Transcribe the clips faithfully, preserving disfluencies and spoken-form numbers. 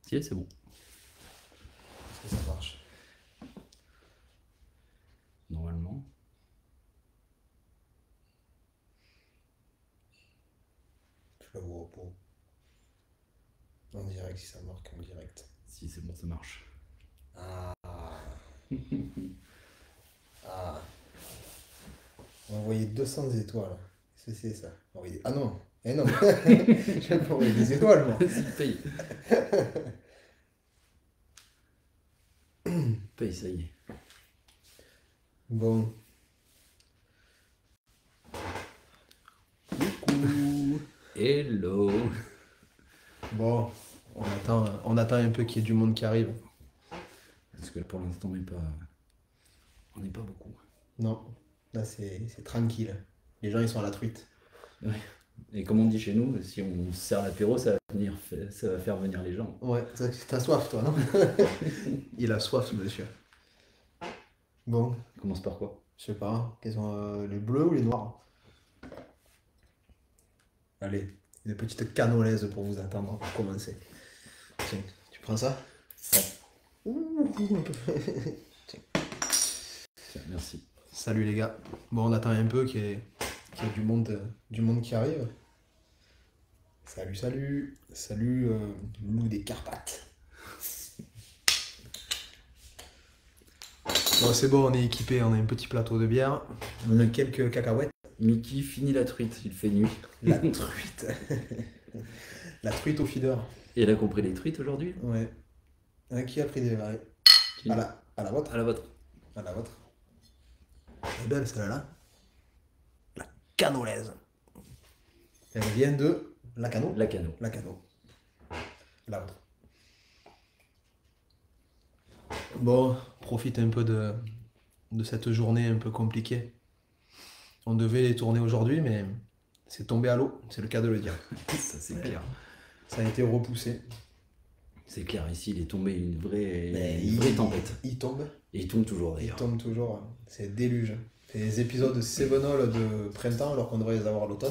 Si, c'est bon. Est-ce que ça marche? Normalement. Je le vois pas. En direct, si ça marque en direct. Si, c'est bon, ça marche. Ah. Ah. On va envoyer deux cents étoiles. Qu'est-ce que c'est ça? Envoyer- Ah non. Eh non. Je vais pas envoyer des étoiles, moi. Vas-y, paye. Paye, ça y est. Bon. Coucou. Hello. Bon. On attend, on attend un peu qu'il y ait du monde qui arrive. Parce que pour l'instant, on n'est pas... On n'est pas beaucoup. Non. Là, c'est c'est tranquille. Les gens, ils sont à la truite. Ouais. Et comme on dit chez nous, si on sert l'apéro, ça va, venir, ça va faire venir les gens. Ouais, t'as soif, toi, non? Il a soif, ce monsieur. Bon. On commence par quoi? Je sais pas. Quels sont euh, les bleus ou les noirs? Allez, une petite canolaise pour vous attendre pour commencer. Tiens, tu prends ça? Ça. Ouh, un peu. Tiens, merci. Salut les gars. Bon, on attend un peu qu'il y ait, qu'il y ait du, monde, euh, du monde qui arrive. Salut, salut. Salut, euh, loup des Carpates. Bon, c'est bon, on est équipé, on a un petit plateau de bière. On a quelques cacahuètes. Mickey finit la truite, il fait nuit. La truite. La truite au feeder. Et elle a compris les truites aujourd'hui? Ouais. Un qui a pris des verres. À la, à la vôtre. À la vôtre. À la vôtre. Elle est belle celle-là. La canolaise. Elle vient de la cano. La cano. La cano. La vôtre. Bon, profite un peu de, de cette journée un peu compliquée. On devait les tourner aujourd'hui, mais c'est tombé à l'eau, c'est le cas de le dire. Ça, c'est clair. Ça a été repoussé. C'est clair, ici, il est tombé une vraie, Mais une il- vraie tempête. Il tombe. Et il tombe toujours, Il d'ailleurs. tombe toujours. C'est déluge. C'est des épisodes de Sevenol de printemps alors qu'on devrait les avoir à l'automne.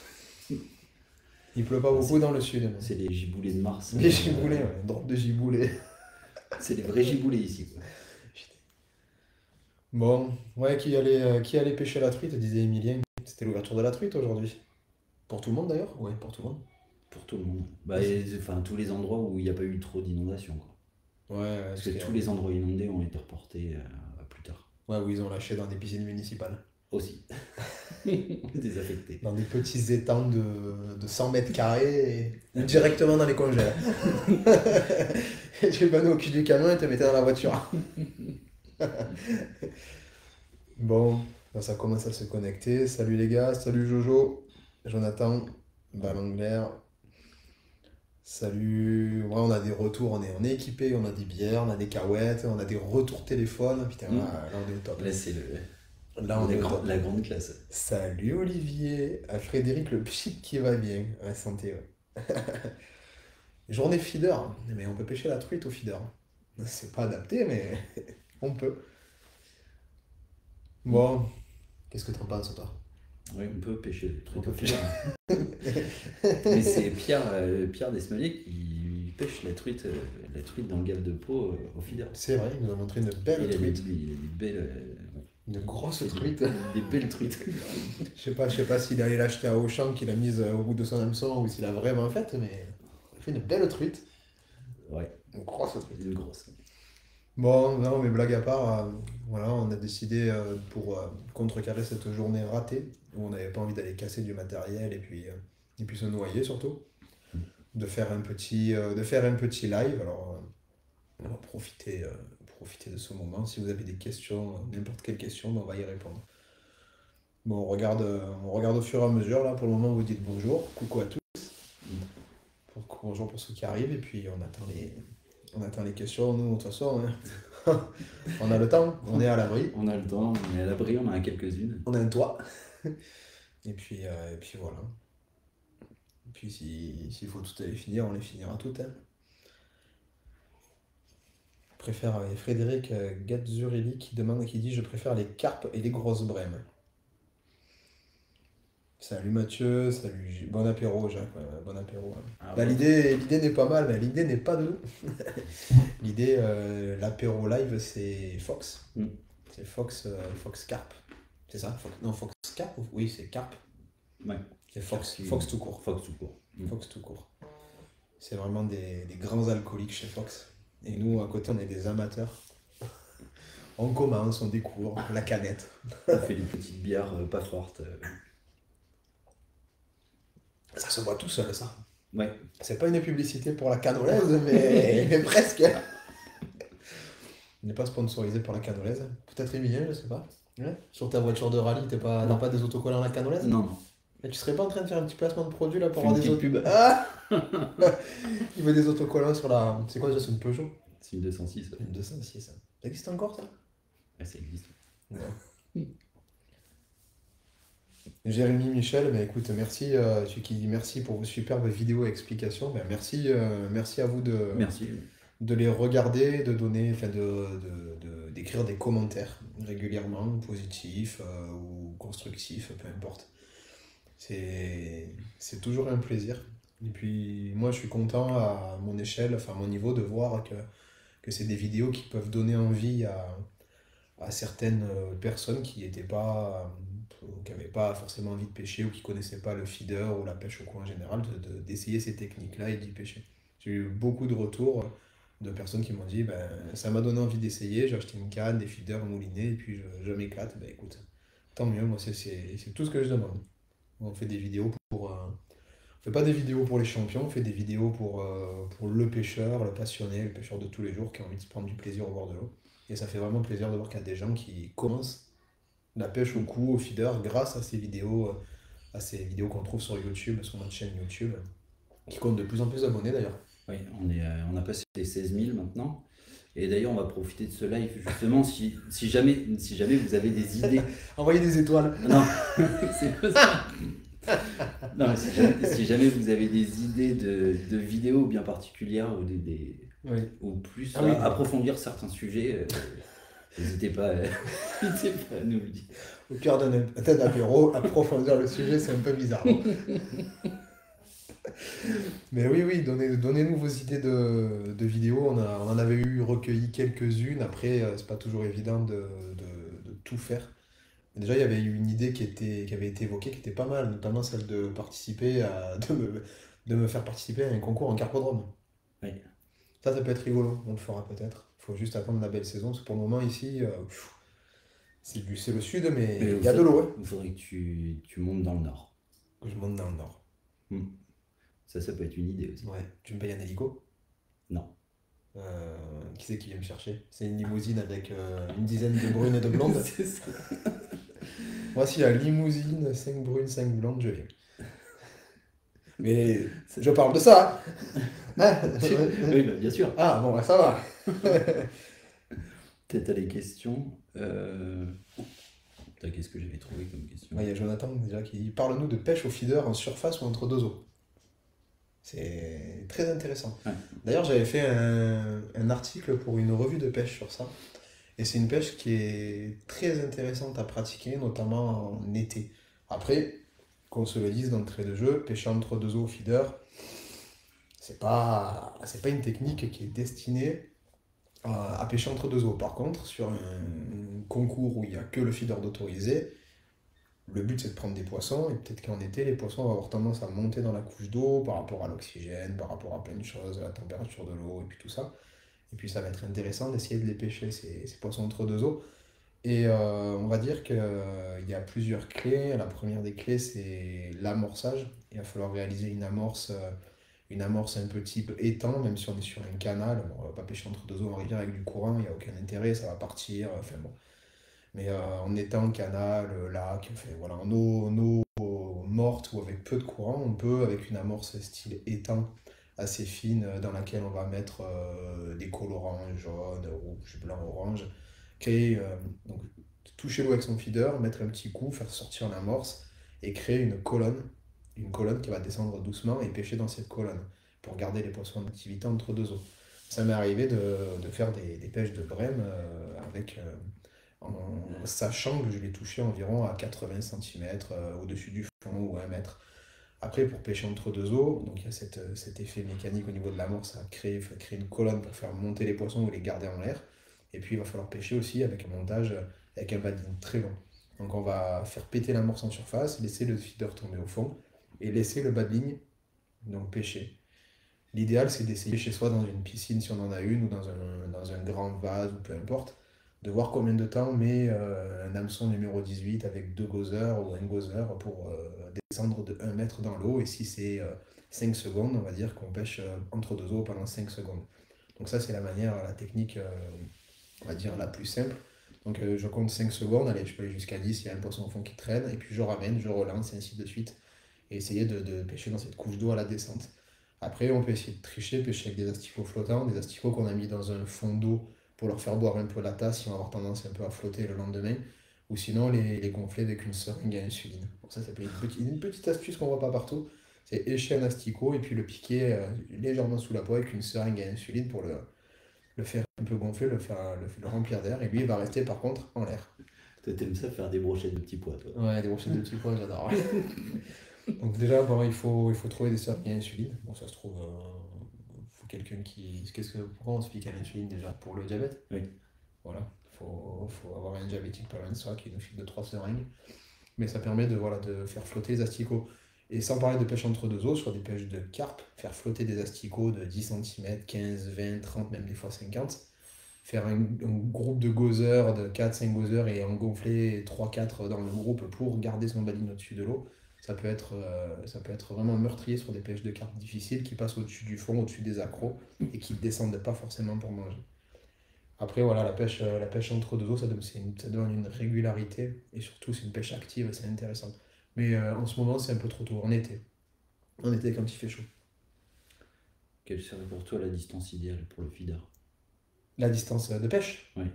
Il pleut pas beaucoup dans le sud. C'est les giboulées de Mars. Les giboulées, ouais. Drôle de giboulées. C'est les vrais giboulées ici, quoi. Bon, ouais, qui allait, euh, qui allait pêcher la truite, disait Emilien. C'était l'ouverture de la truite aujourd'hui. Pour tout le monde d'ailleurs? Ouais, pour tout le monde. Pour tout le monde. Bah, et, enfin, tous les endroits où il n'y a pas eu trop d'inondations, quoi. Ouais, ouais, Parce que c'est- tous les endroits inondés ont été reportés euh, à plus tard. ouais, où ils ont lâché dans des piscines municipales. Aussi. Désaffectés. Dans des petits étangs de, de cent mètres carrés et directement dans les congèles. Et tu le bannais au cul du camion et te mettais dans la voiture. Bon, ben, ça commence à se connecter. Salut les gars, salut Jojo, Jonathan, Balangler. Salut. Ouais, on a des retours, on est, on est équipé, on a des bières, on a des cahuètes, on a des retours téléphones. Putain, Mm. là, là, on est au top. Là, c'est le, Là, on la, est au grand- top. la grande classe. Salut Olivier, à Frédéric le pchit qui va bien, ouais, santé. Ouais. Journée feeder, mais on peut pêcher la truite au feeder. C'est pas adapté, mais on peut. Bon, qu'est-ce que t'en penses toi? Oui, on peut pêcher des trucs On peut au final. Mais c'est Pierre, euh, Pierre Desmaliers qui pêche la truite, euh, la truite dans le gave de Pau euh, au feeder. C'est vrai, il nous a montré une Il belle a, des, truite, il a des belles, euh, une grosse truite. des belles truites. Je sais pas, je sais pas s'il allait l'acheter à Auchan, qu'il a mise euh, au bout de son hameçon ou s'il a vraiment fait, mais il a fait une belle truite, Ouais, une grosse truite. une grosse. Bon, non, mais blague à part, euh, voilà, on a décidé euh, pour euh, contrecarrer cette journée ratée, où on n'avait pas envie d'aller casser du matériel et puis, euh, et puis se noyer surtout, de faire un petit, euh, de faire un petit live. Alors, euh, on va profiter, euh, profiter de ce moment. Si vous avez des questions, euh, n'importe quelle question, ben, on va y répondre. Bon, on regarde, euh, on regarde au fur et à mesure. Là, pour le moment, vous dites bonjour, coucou à tous. Pour- bonjour pour ceux qui arrivent, et puis on attend les, on attend les questions. Nous, de toute façon, hein, on a le temps, on est à l'abri, On a le temps, on est à l'abri, on en a quelques-unes. on a un toit. Et puis, euh, et puis voilà. Et puis si- s'il faut toutes les finir, on les finira toutes. Hein. Je préfère euh, Frédéric euh, Gazzurelli qui demande, qui dit je préfère les carpes et les grosses brèmes. Salut Mathieu, salut J- bon apéro Jacques, ouais, bon apéro. Ouais. Ah Bah, bon. l'idée, l'idée n'est pas mal, mais l'idée n'est pas de nous. L'idée, euh, l'apéro live, c'est Fox. Mm. C'est Fox, euh, Fox Carp. C'est ça? Fox- non, Fox Carp? ou- Oui, c'est Carp. Ouais. C'est Fox, Qui- Fox tout court. Fox tout court. Mm. Fox tout court. C'est vraiment des, des grands alcooliques chez Fox. Et nous, à côté, on est des amateurs. On commence, on découvre la canette. On fait des petites bières euh, pas fortes. euh. Ça se voit tout seul, ça. Ouais. C'est pas une publicité pour la canolaise, mais, mais presque. On n'est pas sponsorisé par la canolaise. Peut-être Emilien, je sais pas. Ouais. Sur ta voiture de rallye, t'es pas, t'as Non. pas des autocollants à la canolaise? Non, non. Et tu serais pas en train de faire un petit placement de produit là pour Fais avoir une des petite autos... pub. Ah Il veut des autocollants sur la... C'est quoi déjà? C'est une Peugeot? C'est une deux cent six. Ouais. Une deux cent six. Ça Ça existe encore ça? Ouais, ça existe. Ouais. Jérémy Michel, bah écoute, merci, euh, celui qui dit merci pour vos superbes vidéos et explications. Bah, merci, euh, merci à vous de, Merci. de les regarder, de donner, enfin de, de- de- d'écrire des commentaires régulièrement, positifs euh, ou constructifs, peu importe. C'est, c'est toujours un plaisir. Et puis moi je suis content à mon échelle, enfin à mon niveau, de voir que, que c'est des vidéos qui peuvent donner envie à, à certaines euh, personnes qui étaient pas, euh, qui n'avaient pas forcément envie de pêcher ou qui connaissaient pas le feeder ou la pêche au coin en général, de- de- d'essayer ces techniques-là et d'y pêcher. J'ai eu beaucoup de retours de personnes qui m'ont dit, ben, ça m'a donné envie d'essayer, j'ai acheté une canne, des feeders moulinés et puis je, je m'éclate. Ben écoute, tant mieux, moi c'est c'est- c'est tout ce que je demande. On fait des vidéos pour... euh, on fait pas des vidéos pour les champions, on fait des vidéos pour, euh, pour le pêcheur, le passionné, le pêcheur de tous les jours qui a envie de se prendre du plaisir au bord de l'eau. Et ça fait vraiment plaisir de voir qu'il y a des gens qui commencent la pêche au coup, au feeder, grâce à ces vidéos, euh, à ces vidéos qu'on trouve sur YouTube, sur notre chaîne YouTube, qui compte de plus en plus d'abonnés d'ailleurs. Oui, on, est, euh, on a passé les seize mille maintenant. Et d'ailleurs, on va profiter de ce live justement si, si, jamais, si jamais vous avez des idées. Envoyez des étoiles. Non, c'est pas ça. Non, mais si jamais, si jamais vous avez des idées de, de vidéos bien particulières ou, des, des- Oui. ou plus Ah à oui. approfondir certains sujets, euh, n'hésitez pas, euh, n'hésitez pas à nous le dire. Au cœur d'un d'un apéro, approfondir le sujet, c'est un peu bizarre. Non. Mais oui, oui, donnez, donnez-nous vos idées de, de vidéos. On, a- on en avait eu recueilli quelques-unes. Après, euh, c'est pas toujours évident de, de- de tout faire. Mais déjà, il y avait eu une idée qui était, qui avait été évoquée, qui était pas mal, notamment celle de participer à, de me, de me faire participer à un concours en carpodrome. Oui. Ça, ça peut être rigolo. On le fera peut-être. Il faut juste attendre la belle saison. Parce que pour le moment, ici, euh, pff, c'est du- c'est le sud, mais Mais il y a de l'eau. Hein. Il faudrait que tu, tu montes dans le nord. Que je monte dans le nord. Hmm. Ça, ça peut être une idée aussi. Ouais. Tu me payes un hélico? Non. Euh, qui c'est qui vient me chercher? C'est une limousine avec euh, une dizaine de brunes et de blondes. C'est ça. Voici la limousine, cinq brunes, cinq blondes, je viens. Mais je parle de ça. Hein. Oui, bah, bien sûr. Ah, bon, bah, ça va. Peut-être à les questions. Euh... Putain, qu'est-ce que j'avais trouvé comme question? Ouais, il y a Jonathan déjà qui dit parle-nous de pêche au feeder en surface ou entre deux eaux. C'est très intéressant. Ouais. D'ailleurs, j'avais fait un, un article pour une revue de pêche sur ça. Et c'est une pêche qui est très intéressante à pratiquer, notamment en été. Après, qu'on se le dise d'entrée de jeu, pêcher entre deux eaux au feeder, c'est pas, c'est pas une technique qui est destinée à, à pêcher entre deux eaux. Par contre, sur un, un concours où il n'y a que le feeder d'autorisé, le but c'est de prendre des poissons, et peut-être qu'en été, les poissons vont avoir tendance à monter dans la couche d'eau par rapport à l'oxygène, par rapport à plein de choses, la température de l'eau, et puis tout ça. Et puis ça va être intéressant d'essayer de les pêcher, ces, ces poissons entre deux eaux. Et euh, on va dire qu'il y a plusieurs clés. La première des clés, c'est l'amorçage. Il va falloir réaliser une amorce, euh, une amorce un peu type étang, même si on est sur un canal. Bon, on va pas pêcher entre deux eaux en rivière avec du courant, il n'y a aucun intérêt, ça va partir. Enfin bon. Mais euh, en étang, canal, lac, enfin, voilà, en eau, en eau morte ou avec peu de courant, on peut, avec une amorce style étang assez fine, euh, dans laquelle on va mettre euh, des colorants jaune, rouge, blanc, orange, créer, euh, donc, toucher l'eau avec son feeder, mettre un petit coup, faire sortir l'amorce et créer une colonne, une colonne qui va descendre doucement et pêcher dans cette colonne pour garder les poissons en activité entre deux eaux. Ça m'est arrivé de, de faire des, des pêches de brème euh, avec, euh, en sachant que je l'ai touché environ à quatre-vingts centimètres au-dessus du fond ou un mètre. Après, pour pêcher entre deux eaux, donc il y a cette, euh, cet effet mécanique au niveau de l'amorce, ça crée, ça crée une colonne pour faire monter les poissons ou les garder en l'air. Et puis il va falloir pêcher aussi avec un montage, euh, avec un badine très long. Donc on va faire péter l'amorce en surface, laisser le feeder tomber au fond et laisser le bas de ligne donc pêcher. L'idéal, c'est d'essayer chez soi dans une piscine si on en a une ou dans un, dans un grand vase ou peu importe, de voir combien de temps met euh, un hameçon numéro dix-huit avec deux gozer ou un gozer pour euh, descendre de un mètre dans l'eau. Et si c'est euh, cinq secondes, on va dire qu'on pêche euh, entre deux eaux pendant cinq secondes. Donc ça, c'est la manière, la technique, euh, on va dire, la plus simple. Donc euh, je compte cinq secondes, allez, je peux aller jusqu'à dix, il y a un poisson au fond qui traîne, et puis je ramène, je relance, et ainsi de suite, et essayer de, de pêcher dans cette couche d'eau à la descente. Après, on peut essayer de tricher, pêcher avec des asticots flottants, des asticots qu'on a mis dans un fond d'eau pour leur faire boire un peu la tasse, ils vont avoir tendance un peu à flotter le lendemain, ou sinon les, les gonfler avec une seringue à insuline. Bon, ça, c'est une petite, une petite astuce qu'on voit pas partout, c'est écher un asticot et puis le piquer euh, légèrement sous la peau avec une seringue à insuline pour le, le faire un peu gonfler, le, faire, le, le remplir d'air, et lui, il va rester par contre en l'air. Toi, t'aimes ça faire des brochettes de petits pois, toi. Ouais, des brochettes de petits pois, j'adore. Donc déjà, bon, il faut, il faut trouver des seringues à insuline. Bon, ça se trouve, euh, faut quelqu'un qui... Qu'est-ce que, pourquoi on se pique à l'insuline déjà? Pour le diabète? Oui. Voilà, il faut, faut avoir un diabétique pas loin de soi qui nous file de trois seringues. Mais ça permet de, voilà, de faire flotter les asticots. Et sans parler de pêche entre deux eaux, sur des pêches de carpe, faire flotter des asticots de dix centimètres, quinze, vingt, trente, même des fois cinquante. Faire un, un groupe de gozers, de quatre cinq gozers et en gonfler trois quatre dans le groupe pour garder son badine au-dessus de l'eau. Ça peut être, euh, ça peut être vraiment meurtrier sur des pêches de carpe difficiles qui passent au-dessus du fond, au-dessus des accros et qui ne descendent pas forcément pour manger. Après, voilà, la pêche, euh, la pêche entre deux eaux, ça donne, c'est une, ça donne une régularité et surtout, c'est une pêche active, c'est intéressant. Mais euh, en ce moment, c'est un peu trop tôt, en été. En été, quand il fait chaud. Quelle serait pour toi la distance idéale pour le feeder? La distance euh, de pêche? Oui.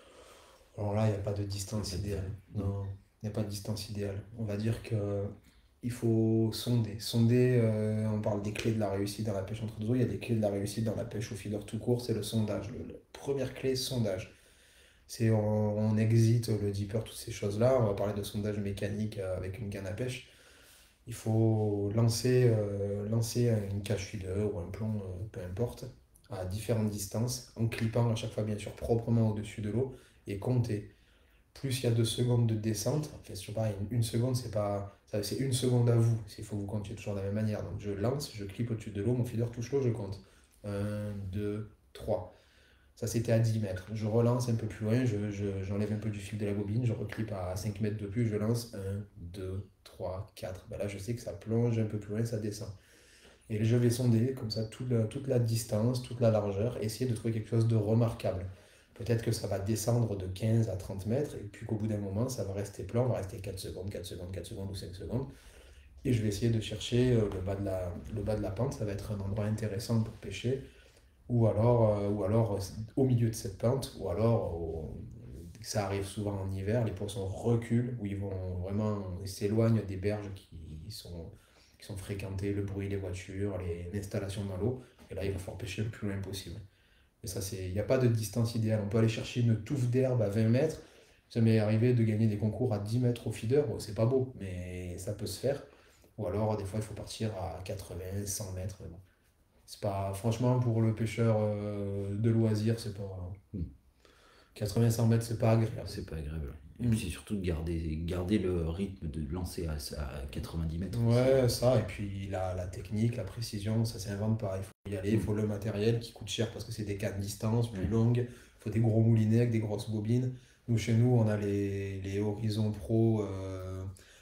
Alors là, il n'y a pas de distance Pas de- idéale. Non, il n'y a pas de distance idéale. On va dire que il faut sonder. Sonder, euh, on parle des clés de la réussite dans la pêche entre deux eaux, il y a des clés de la réussite dans la pêche au feeder tout court, c'est le sondage. Le- la première clé, sondage. C'est on, on exit le dipper, toutes ces choses-là. On va parler de sondage mécanique euh, avec une canne à pêche. Il faut lancer, euh, lancer une cache feeder ou un plomb, euh, peu importe, à différentes distances, en clippant à chaque fois bien sûr proprement au-dessus de l'eau et compter. Plus il y a deux secondes de descente, en fait, je sais pas, une, une seconde, c'est pas, ça, c'est une seconde à vous. Il faut que vous comptiez toujours de la même manière. Donc je lance, je clippe au-dessus de l'eau, mon feeder touche l'eau, je compte. Un, deux, trois. Ça, c'était à dix mètres. Je relance un peu plus loin, je, je- j'enlève un peu du fil de la bobine, je reclippe à cinq mètres de plus, je lance un, deux, trois, quatre. Ben là, je sais que ça plonge un peu plus loin, ça descend. Et je vais sonder comme ça toute la, toute la distance, toute la largeur, essayer de trouver quelque chose de remarquable. Peut-être que ça va descendre de quinze à trente mètres, et puis qu'au bout d'un moment, ça va rester plan, on va rester quatre secondes, quatre secondes, quatre secondes ou cinq secondes. Et je vais essayer de chercher euh, le bas de la, le bas de la pente, ça va être un endroit intéressant pour pêcher ou alors, euh, ou alors euh, au milieu de cette pente, ou alors, au- ça arrive souvent en hiver, les poissons reculent, où ils vont vraiment, ils s'éloignent des berges qui sont, qui sont fréquentées, le bruit des voitures, les, l'installation dans l'eau, et là il va falloir pêcher le plus loin possible. Et ça, c'est, il n'y a pas de distance idéale. On peut aller chercher une touffe d'herbe à vingt mètres. Ça m'est arrivé de gagner des concours à dix mètres au feeder. Bon, c'est pas beau, mais ça peut se faire. Ou alors, des fois, il faut partir à quatre-vingts, cent mètres. Mais bon, c'est pas, franchement, pour le pêcheur euh, de loisir, c'est pas. Mm. quatre-vingts, cent mètres, c'est pas agréable. C'est pas agréable. Et Mm. puis c'est surtout de garder, garder le rythme de lancer à, à quatre-vingt-dix mètres. Ouais, ça, et puis la, la technique, la précision, ça s'invente pas. Il faut y aller, il faut le matériel qui coûte cher parce que c'est des cannes distance plus Ouais. longues. Il faut des gros moulinets avec des grosses bobines. Nous, chez nous, on a les, les Horizon Pro euh,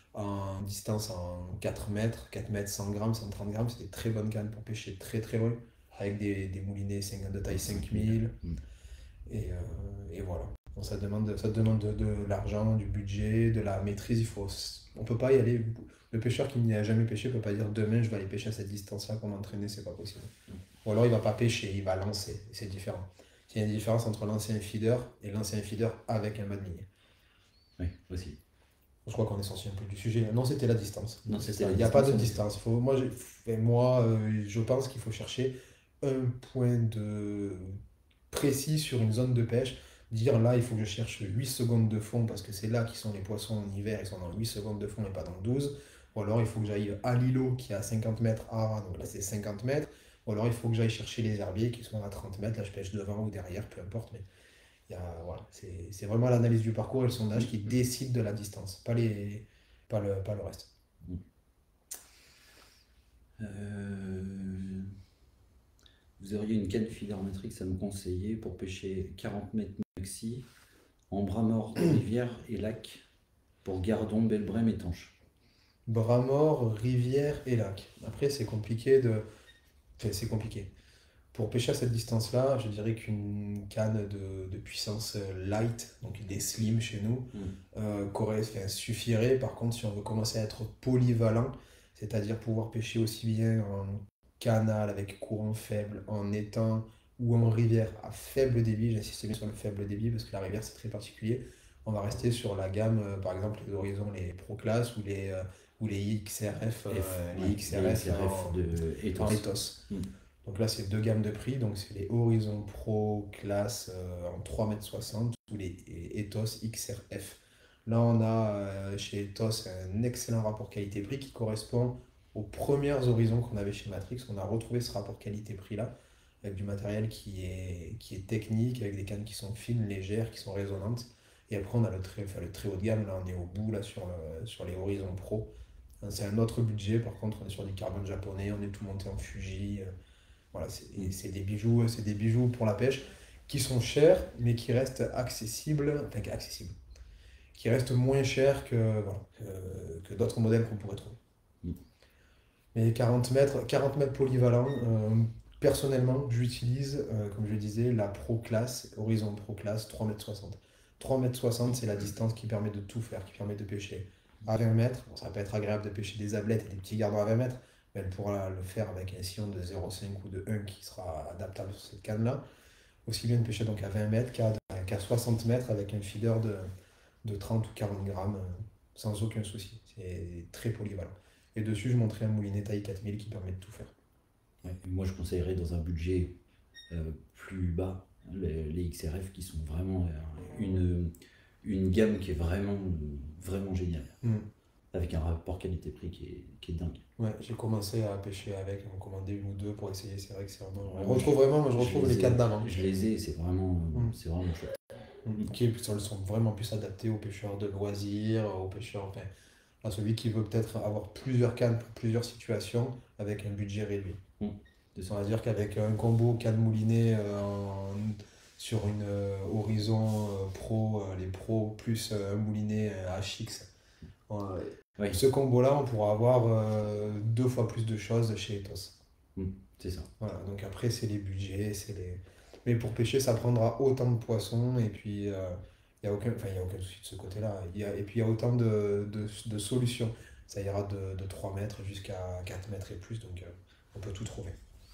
en distance en quatre mètres, quatre mètres, cent grammes, cent trente grammes. C'est des très bonnes cannes pour pêcher très très loin avec des, des moulinets cinq de taille cinq mille. Mm. Et, euh, et voilà. Bon, ça demande, ça demande de, de l'argent, du budget, de la maîtrise. Il faut, on peut pas y aller. Le pêcheur qui n'y a jamais pêché peut pas dire demain je vais aller pêcher à cette distance-là pour m'entraîner, c'est pas possible. Ou alors il va pas pêcher, il va lancer. C'est différent. Il y a une différence entre lancer un feeder et lancer un feeder avec un mât de ligne. Oui, aussi. Je crois qu'on est sorti un peu du sujet. Non, c'était la distance. Non, C'est c'était ça. la Il n'y a pas de distance, distance. Faut, moi, j'ai- et moi euh, je pense qu'il faut chercher un point de précis sur une zone de pêche. dire là, il faut que je cherche huit secondes de fond parce que c'est là qui sont les poissons en hiver, ils sont dans huit secondes de fond et pas dans douze. Ou alors il faut que j'aille à l'îlot qui est à cinquante mètres, ah, donc là c'est cinquante mètres. Ou alors il faut que j'aille chercher les herbiers qui sont à trente mètres, là je pêche devant ou derrière, peu importe. Mais il y a, voilà, c'est c'est vraiment l'analyse du parcours et le sondage qui décide de la distance, pas, les, pas, le, pas le reste. Euh, Vous auriez une canne feeder matrix à me conseiller pour pêcher quarante mètres maxi en bras mort de rivière et lac pour gardon, belbrème et tanche. Bras mort, rivière et lac. Après, c'est compliqué de. Enfin, c'est compliqué. Pour pêcher à cette distance-là, je dirais qu'une canne de, de puissance light, donc des slim chez nous, Mm. euh, corré- enfin, suffirait. Par contre, si on veut commencer à être polyvalent, c'est-à-dire pouvoir pêcher aussi bien en canal avec courant faible, en étang ou en rivière à faible débit, j'insiste bien sur le faible débit parce que la rivière c'est très particulier, on va rester sur la gamme, euh, par exemple les horizons, les Pro Class ou les, euh, ou les X R F, euh, F, les ouais, X R F, les X R F en, de en Ethos. Ethos. Mm. Donc là, c'est deux gammes de prix. Donc c'est les Horizon Pro Class euh, en trois mètres soixante ou les Ethos X R F. Là, on a euh, chez Ethos un excellent rapport qualité-prix qui correspond aux premières horizons qu'on avait chez Matrix. On a retrouvé ce rapport qualité-prix là avec du matériel qui est, qui est technique, avec des cannes qui sont fines, légères, qui sont résonantes. Et après, on a le très, enfin, le très haut de gamme. Là, on est au bout là, sur, le, sur les Horizon Pro. C'est un autre budget. Par contre, on est sur du carbone japonais. On est tout monté en Fuji. euh, Voilà, c'est c'est des bijoux, c'est des bijoux pour la pêche qui sont chers, mais qui restent accessibles, enfin accessibles, qui restent moins chers que, voilà, que, que d'autres modèles qu'on pourrait trouver. Mm. Mais quarante mètres, quarante mètres polyvalent, euh, personnellement, j'utilise, euh, comme je le disais, la Pro Class, Horizon Pro Class, trois mètres soixante. trois mètres soixante, c'est la distance qui permet de tout faire, qui permet de pêcher à vingt mètres. Bon, ça va pas être agréable de pêcher des ablettes et des petits gardons à vingt mètres, mais elle pourra le faire avec un sillon de zéro virgule cinq ou de un qui sera adaptable sur cette canne-là. Aussi bien de pêcher donc à vingt mètres qu'à qu'à soixante mètres avec un feeder de, de trente ou quarante grammes euh, sans aucun souci. C'est très polyvalent. Et dessus, je montrais un moulinet taille quatre mille qui permet de tout faire. Ouais. Moi, je conseillerais dans un budget euh, plus bas les, les X R F qui sont vraiment euh, une, une gamme qui est vraiment, vraiment géniale. Mm. Avec un rapport qualité-prix qui est, qui est dingue. Ouais, j'ai commencé à pêcher avec, on commandait une ou deux pour essayer. C'est vrai que c'est vraiment. Ouais, On retrouve je- vraiment, moi je je retrouve les les ai- cannes d'avant. Je les ai, c'est vraiment, Mm. c'est vraiment chouette. Mm. Qui elles sont vraiment plus adaptées aux pêcheurs de loisirs, aux pêcheurs, enfin, à celui qui veut peut-être avoir plusieurs cannes pour plusieurs situations avec un budget réduit. Mm. On va dire qu'avec un combo canne moulinet euh, en- sur une euh, Horizon euh, Pro, euh, les Pro plus euh, un moulinet euh, H X, euh, Oui, ce combo-là, on pourra avoir euh, deux fois plus de choses chez Ethos. c'est ça. Voilà, donc après, c'est les budgets, c'est les. Mais pour pêcher, ça prendra autant de poissons, et puis euh, il n'y a aucun, enfin, y a aucun souci de ce côté-là. Il y a- Et puis il y a autant de, de, de solutions. Ça ira de, de trois mètres jusqu'à quatre mètres et plus, donc euh, on peut tout trouver.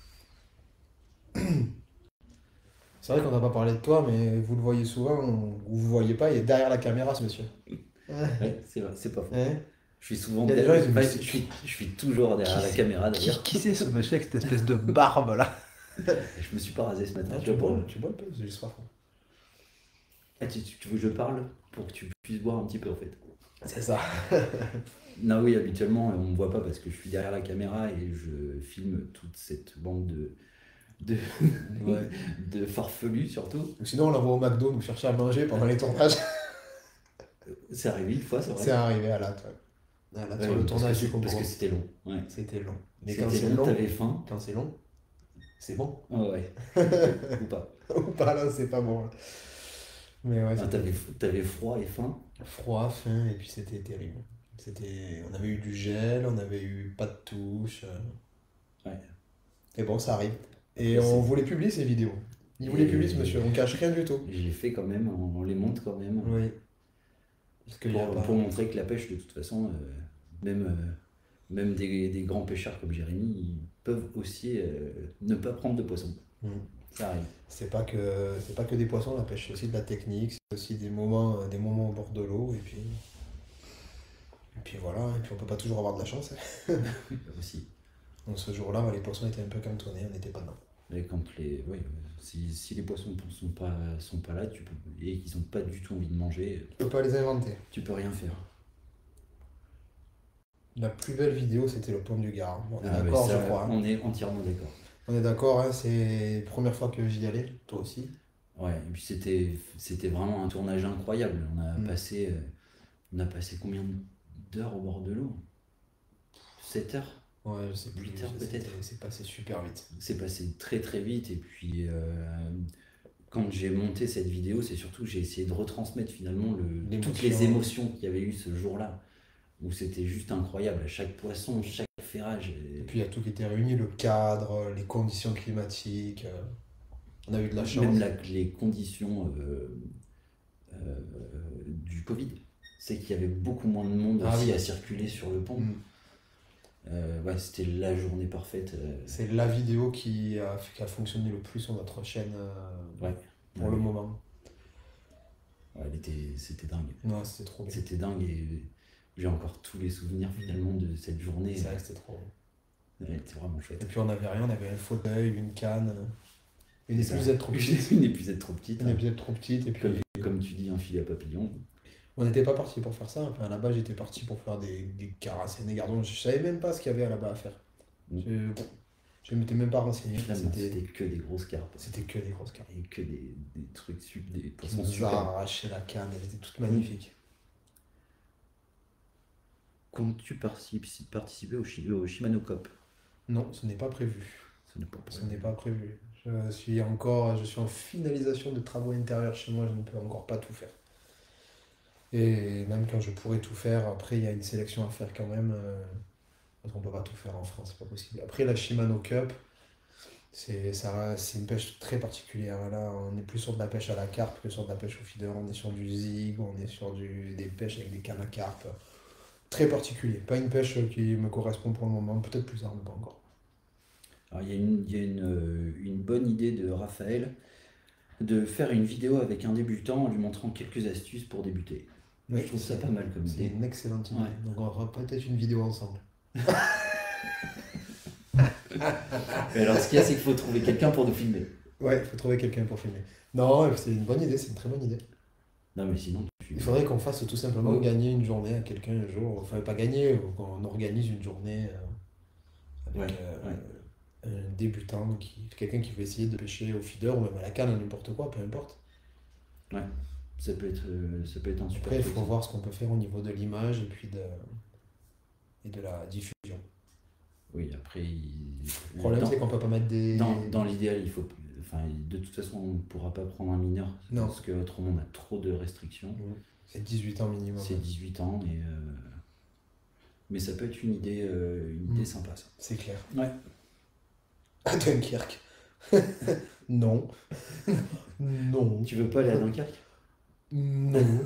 C'est vrai qu'on n'a pas parlé de toi, mais vous le voyez souvent, on- ou vous ne voyez pas, il est derrière la caméra, ce monsieur. Ouais, c'est vrai, c'est pas faux. Hein. Je suis souvent Il y a des derrière- gens, ils disent, enfin, mais je, suis, je suis toujours derrière Qui la c'est- caméra Qui, d'ailleurs. qui c'est ce monsieur avec cette espèce de barbe là? Je me suis pas rasé ce matin. Ah, je tu, dois bois, pas- tu bois un peu, j'ai soif. Ah, tu, tu- tu veux que je parle pour que tu puisses boire un petit peu en fait. C'est ça. Non, oui, habituellement, on me voit pas parce que je suis derrière la caméra et je filme toute cette bande de, de, Ouais. de farfelus surtout. Ou sinon, on l'envoie au McDo nous chercher à manger pendant les tournages. C'est arrivé une fois, c'est vrai. C'est arrivé à la À la Ouais, sur le parce tournage que du c'est- Parce concours. que c'était long. Ouais. C'était long. Mais C'était quand c'est long, long, t'avais faim. quand c'est long, c'est bon. Ah ouais. Ou pas. Ou pas là, c'est pas bon. Là. Mais ouais, Ah, c'était t'avais, t'avais froid et faim. froid, faim, et puis c'était terrible. C'était, on avait eu du gel, on avait eu pas de touche. euh. Ouais. Et bon, ça arrive. Et Après, on c'est- voulait publier ces vidéos. Il voulait Et- publier ce monsieur, on cache rien du tout. Je les fais quand même, on, on les monte quand même. Oui. Parce qu'il y a Pour, pas- pour montrer que la pêche, de toute façon, euh, même, euh, même des, des grands pêcheurs comme Jérémy, ils peuvent aussi euh, ne pas prendre de poisson. Mm. Ça arrive. C'est pas que c'est pas que des poissons, la pêche, c'est aussi de la technique, c'est aussi des moments, euh, des moments au bord de l'eau, et puis et puis voilà, et puis on peut pas toujours avoir de la chance. hein. Aussi. Donc ce jour-là, les poissons étaient un peu cantonnés, on n'était pas dedans. Et quand les, ouais, si, si les poissons sont pas, sont pas là, tu peux, et qu'ils n'ont pas du tout envie de manger, Tu peux pas les inventer. tu peux rien faire. La plus belle vidéo, c'était le pont du Gard. On est Ah, mais d'accord, je ça, crois. hein. on est entièrement d'accord. On est d'accord, hein, c'est la première fois que j'y allais, toi aussi. Ouais, et puis c'était, c'était vraiment un tournage incroyable. On a Mm. passé, euh, on a passé combien d'heures au bord de l'eau? sept heures? Ouais, je sais plus, huit heures je- peut-être. c'était- c'est passé super vite. C'est passé très très vite et puis euh, quand j'ai monté cette vidéo, c'est surtout que j'ai essayé de retransmettre finalement le, toutes les L'émotion. émotions qu'il y avait eu ce jour-là, où c'était juste incroyable. Chaque poisson, chaque ferrage. Et et- puis il y a tout qui était réuni, le cadre, les conditions climatiques. euh, On a eu de la chance. Même la- les conditions euh, euh, du Covid. C'est qu'il y avait beaucoup moins de monde Ah aussi oui. à circuler sur le pont. Mm. Euh, ouais, c'était la journée parfaite. euh, C'est la vidéo qui a, qui a fonctionné le plus sur notre chaîne euh, ouais. pour Ouais, le ouais. moment. Ouais, elle était, c'était dingue. Non, c'était trop bien. C'était dingue et j'ai encore tous les souvenirs finalement de cette journée. C'est vrai que c'était trop bien. Elle était vraiment chouette. Et puis on n'avait rien, on avait un fauteuil, une canne, une Et ça- épuisette trop petite. Une épuisette trop petite. Une hein. épuisette trop petite. Et puis Comme, comme tu dis, un filet à papillon. on n'était pas parti pour faire ça. Enfin, là-bas, j'étais parti pour faire des, des carassiers, des gardons. Je savais même pas ce qu'il y avait là-bas à faire. Mm. Je, je m'étais même pas renseigné. Finalement, C'était c'était que des grosses carpes. c'était que des grosses cartes. Et que des, des trucs, su- des Qui poissons nous a super. arraché la canne, elle était toute magnifique. Comptes-tu partici- participer au, Shi- au Shimano Cup? Non, ce n'est pas prévu. Ce n'est pas Ce prévu. n'est pas prévu. Je suis encore, je suis en finalisation de travaux intérieurs chez moi, je ne peux encore pas tout faire. Et même quand je pourrais tout faire, après il y a une sélection à faire quand même. euh, parce qu'on ne peut pas tout faire en France, c'est pas possible. Après la Shimano Cup, c'est ça, c'est une pêche très particulière. Là, on est plus sur de la pêche à la carpe que sur de la pêche au feeder. On est sur du zig, on est sur du, des pêches avec des cannes à carpe. Très particulier. Pas une pêche qui me correspond pour le moment, peut-être plus tard, mais pas encore. Alors, il y a, une, il y a une, euh, une bonne idée de Raphaël de faire une vidéo avec un débutant en lui montrant quelques astuces pour débuter. Oui, Je trouve ça c'est- pas mal comme C'est idée. une excellente idée. Ouais. Donc on fera peut-être une vidéo ensemble. Mais alors, ce qu'il y a, c'est qu'il faut trouver quelqu'un pour nous filmer. Ouais, il faut trouver quelqu'un pour filmer. Non, c'est une bonne idée, c'est une très bonne idée. Non, mais sinon, tu... Il faudrait qu'on fasse tout simplement Ouais. gagner une journée à quelqu'un un jour. Enfin, pas gagner, qu'on organise une journée euh, avec Ouais, euh, ouais. un débutant, qui, quelqu'un qui veut essayer de pêcher au feeder ou même à la canne, n'importe quoi, peu importe. Ouais, ça peut être, euh, ça peut être un super Après, il truc, faut ça. voir ce qu'on peut faire au niveau de l'image et puis de, et de la diffusion. Oui, après, il... Le problème, dans, c'est qu'on peut pas mettre des. dans, dans l'idéal, il faut... Enfin, de toute façon, on ne pourra pas prendre un mineur. Non. Parce qu'autrement, on a trop de restrictions. C'est dix-huit ans minimum. C'est dix-huit ans, et... euh, mais ça peut être une idée, euh, une idée Mm. sympa, ça. C'est clair. Ouais. À Dunkerque. Non. Non. Tu veux pas aller à Dunkerque? Non.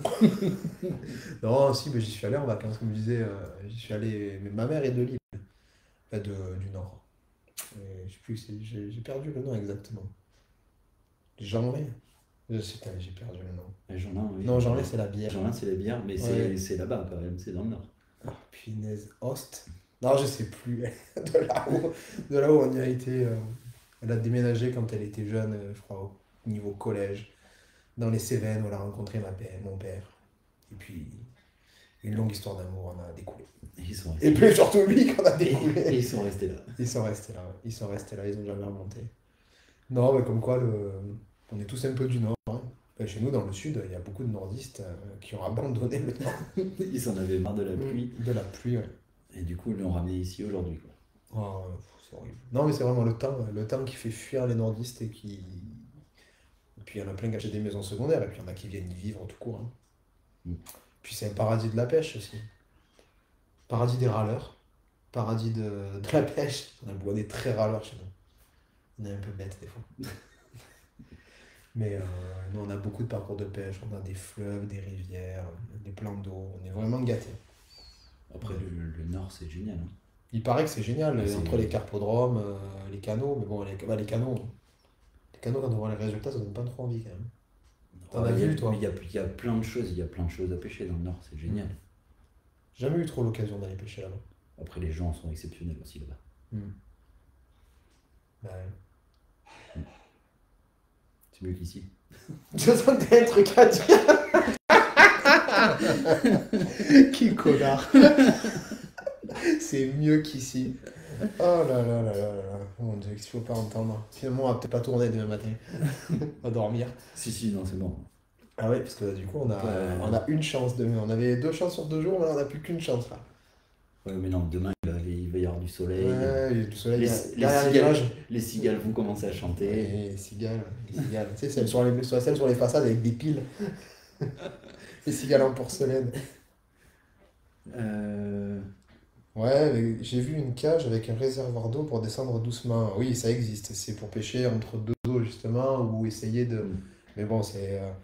Non, si, mais j'y suis allé en vacances, comme je disais. euh, j'y suis allé. Mais ma mère est de Lille. Enfin, de, du Nord. Et je sais plus, c'est- j'ai j'ai perdu le nom exactement. Jeanlin. Je sais pas, j'ai perdu le nom. À Jeanlin, oui. Non, Jeanlin, c'est la bière. Jeanlin, c'est la bière, mais c'est Ouais. c'est là-bas quand même, c'est dans le nord. Ah, punaise, Host. Non, je sais plus. De là où, de là où on y a été. euh, elle a déménagé quand elle était jeune, euh, je crois, au niveau collège. Dans les Cévennes, où elle a rencontré ma père, mon père. Et puis, une longue histoire d'amour en a découlé. Et ils sont Et restés, puis surtout lui qu'on a et, et découlé. ils sont restés là. Ils sont restés là, ouais. Ils sont restés là, ils ont jamais remonté. Non, mais comme quoi, le... on est tous un peu du Nord. hein. Enfin, chez nous, dans le Sud, il y a beaucoup de nordistes euh, qui ont abandonné le Nord. Ils en avaient marre de la pluie, De la pluie, ouais. et du coup, ils l'ont ramené ici aujourd'hui, quoi. Oh, pff, c'est horrible. Non, mais c'est vraiment le temps, le temps qui fait fuir les nordistes et qui. Et puis il y en a plein qui achètent des maisons secondaires, et puis il y en a qui viennent y vivre tout court. hein. Mm. Puis c'est un paradis de la pêche aussi. Paradis des râleurs. Paradis de, de la pêche. On a beau des très râleurs chez nous. On est un peu bêtes des fois. Mais euh, nous, on a beaucoup de parcours de pêche. On a des fleuves, des rivières, des plans d'eau. On est vraiment gâtés. Après, le, le nord, c'est génial. hein. Il paraît que c'est génial, Ouais, c'est- entre les carpodromes, euh, les canaux, mais bon, les, bah, les canaux, les canaux, quand on voit les résultats, ça donne pas trop envie quand même. T'en as Ah, il y a- vu, toi? mais il y a, il y a plein de choses, il y a plein de choses à pêcher dans le nord, c'est génial. J'ai jamais eu trop l'occasion d'aller pêcher là-bas. Après, les gens sont exceptionnels aussi là-bas. Bah, ouais. C'est mieux qu'ici. Je sens que t'as un truc à dire. Qui connard. C'est mieux qu'ici. Oh là là là là là. Mon Dieu, qu'il ne faut pas entendre. Finalement, on va peut-être pas tourner demain matin. On va dormir. Si, si, non, c'est bon. Ah ouais, parce que du coup, on a, Ouais. on a une chance demain. On avait deux chances sur deux jours, mais on n'a plus qu'une chance là. Ouais, mais non, demain, il va, il va y avoir du soleil. Ouais, il y a du soleil Les, derrière les derrière les cigales, nuages. les cigales vont commencer à chanter. Et les cigales, les cigales. Tu sais, celles sur les, sur celles sur les façades avec des piles. Les cigales en porcelaine. Euh, Ouais, mais j'ai vu une cage avec un réservoir d'eau pour descendre doucement. Oui, ça existe. C'est pour pêcher entre deux eaux, justement, ou essayer de. hmm. Mais bon, c'est. euh,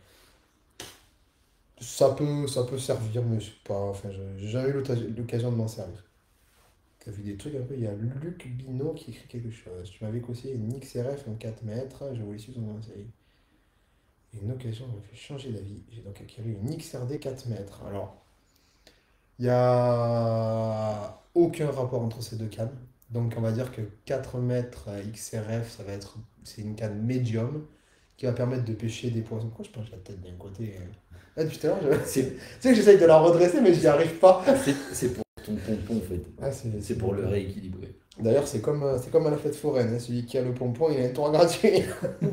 Ça peut, ça peut servir, mais c'est pas. Enfin, je- j'ai jamais eu l'occasion l'occasion de m'en servir. T'as vu des trucs un peu? Il y a Luc Bino qui écrit quelque chose. Tu m'avais conseillé une X R F en quatre mètres. Je voulais suivre son conseil. Et une occasion m'a fait changer d'avis. J'ai donc acquis une X R D quatre mètres. Alors, il n'y a aucun rapport entre ces deux cannes. Donc, on va dire que quatre mètres X R F, ça va être. C'est une canne médium qui va permettre de pêcher des poissons. Pourquoi je penche la tête d'un côté? euh Ah, depuis tout à l'heure, je... C'est tu sais que j'essaye de la redresser, mais je n'y arrive pas. c'est- c'est pour ton pompon, en fait. Ah, c'est C'est pour le rééquilibrer. D'ailleurs, c'est comme, euh, c'est comme à la fête foraine. Hein. Celui qui a le pompon, il a un tour gratuit.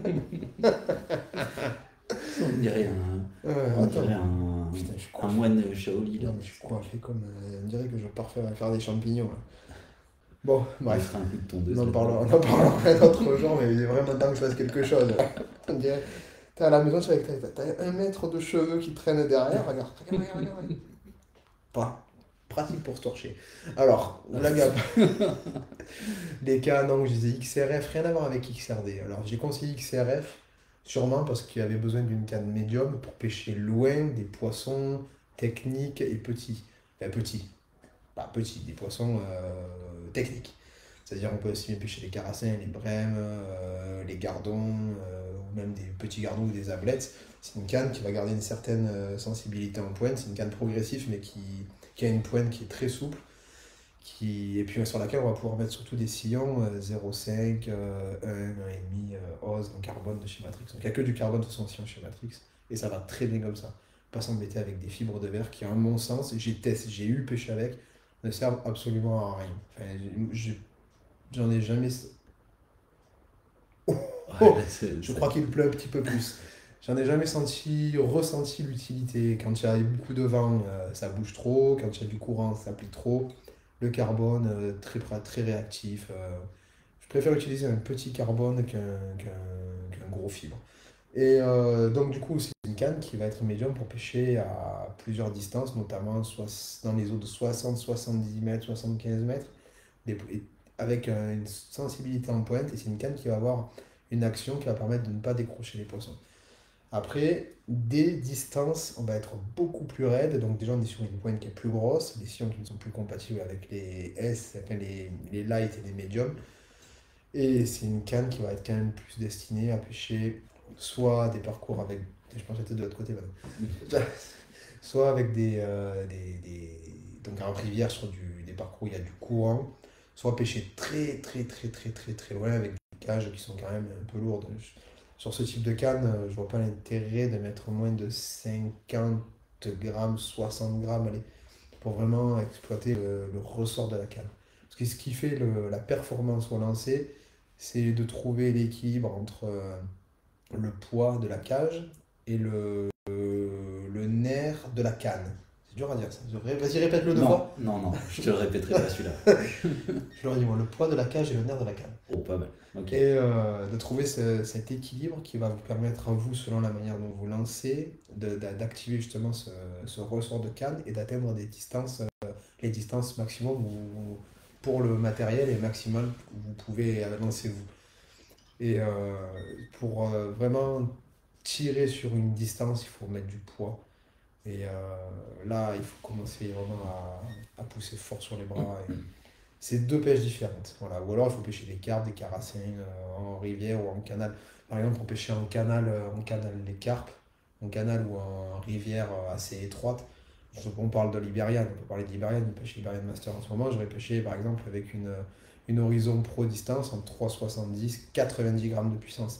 On dirait un, Euh, on attends. dirait un, Putain, je suis un coiffé. moine Shaolin. Non, mais je suis coiffé comme. euh, on dirait que je pars faire, faire des champignons. Là. Bon, On bref. fera un coup de tondeuse. On en là-dedans. parlera, on en parlera un autre jour, mais il est vraiment temps que je fasse quelque chose. On dirait. T'es à la maison, tu vois, t'as t'as un mètre de cheveux qui traînent derrière. Regarde, regarde, regarde, regarde. Pas pratique pour se torcher. Alors, blague à part. Les cas, non, je disais X R F, rien à voir avec X R D. Alors, j'ai conseillé X R F, sûrement parce qu'il avait besoin d'une canne médium pour pêcher loin des poissons techniques et petits. Enfin, petits. Pas petits, des poissons euh, techniques. C'est-à-dire, on peut aussi bien pêcher les carassins, les brèmes, euh, les gardons, euh, ou même des petits gardons ou des ablettes. C'est une canne qui va garder une certaine euh, sensibilité en pointe. C'est une canne progressive, mais qui, qui a une pointe qui est très souple. Qui, et puis sur laquelle on va pouvoir mettre surtout des sillons euh, zéro virgule cinq, euh, un, un virgule cinq euh, ose en carbone de chez Matrix. Donc il n'y a que du carbone de toute façon sillon chez Matrix. Et ça va très bien comme ça. Pas s'embêter avec des fibres de verre qui, à mon sens, j'ai testé, j'ai eu pêché avec, ne servent absolument à rien. Enfin, j'ai- j'en ai jamais. Oh, Ouais, là, c'est- je c'est- crois qu'il pleut un petit peu plus. J'en ai jamais senti, ressenti l'utilité. Quand il y a beaucoup de vent, euh, ça bouge trop. Quand il y a du courant, ça applique trop. Le carbone, euh, très, pra- très réactif. euh, je préfère utiliser un petit carbone qu'un qu'un- qu'un gros fibre. Et euh, donc, du coup, c'est une canne qui va être médium pour pêcher à plusieurs distances, notamment soix- dans les eaux de soixante, soixante-dix mètres, soixante-quinze mètres, des- et avec euh, une sensibilité en pointe. Et c'est une canne qui va avoir une action qui va permettre de ne pas décrocher les poissons. Après, des distances, on va être beaucoup plus raide. Donc déjà, on est sur une pointe qui est plus grosse, des sillons qui ne sont plus compatibles avec les S, enfin les, les light et les medium. Et c'est une canne qui va être quand même plus destinée à pêcher soit des parcours avec... Je pense que j'étais de l'autre côté, madame. Soit avec des, euh, des, des- donc en rivière sur du, des parcours où il y a du courant, soit pêcher très très très très très très loin avec des cages qui sont quand même un peu lourdes. Je- Sur ce type de canne, euh, je vois pas l'intérêt de mettre moins de cinquante grammes, soixante grammes, allez, pour vraiment exploiter le, le ressort de la canne. Parce que ce qui fait le- la performance au lancer, c'est de trouver l'équilibre entre euh, le poids de la cage et le, le nerf de la canne. C'est dur à dire ça. Ré- Vas-y, répète-le deux Non, fois. non, non, je te le répéterai pas celui-là. Je leur dis, moi, le poids de la cage et le nerf de la canne. Oh, pas mal. Ok. Et euh, de trouver ce- cet équilibre qui va vous permettre à vous, selon la manière dont vous lancez, de- d'a- d'activer justement ce, ce ressort de canne et d'atteindre des distances, euh, les distances maximum où vous- pour le matériel et maximum où vous pouvez euh, lancer vous. Et euh, pour euh, vraiment tirer sur une distance, il faut mettre du poids. Et euh, là, il faut commencer vraiment à, à pousser fort sur les bras. Et c'est deux pêches différentes. Voilà. Ou alors, il faut pêcher des carpes, des carassins euh, en rivière ou en canal. Par exemple, pour pêcher en canal, euh, en canal les carpes, en canal ou en rivière euh, assez étroite, je- on parle de l'Ibériane, on peut parler de l'Ibériane, une pêche Ibériane Master en ce moment. J'aurais pêché par exemple avec une, une Horizon Pro distance en trois virgule soixante-dix, quatre-vingt-dix grammes de puissance.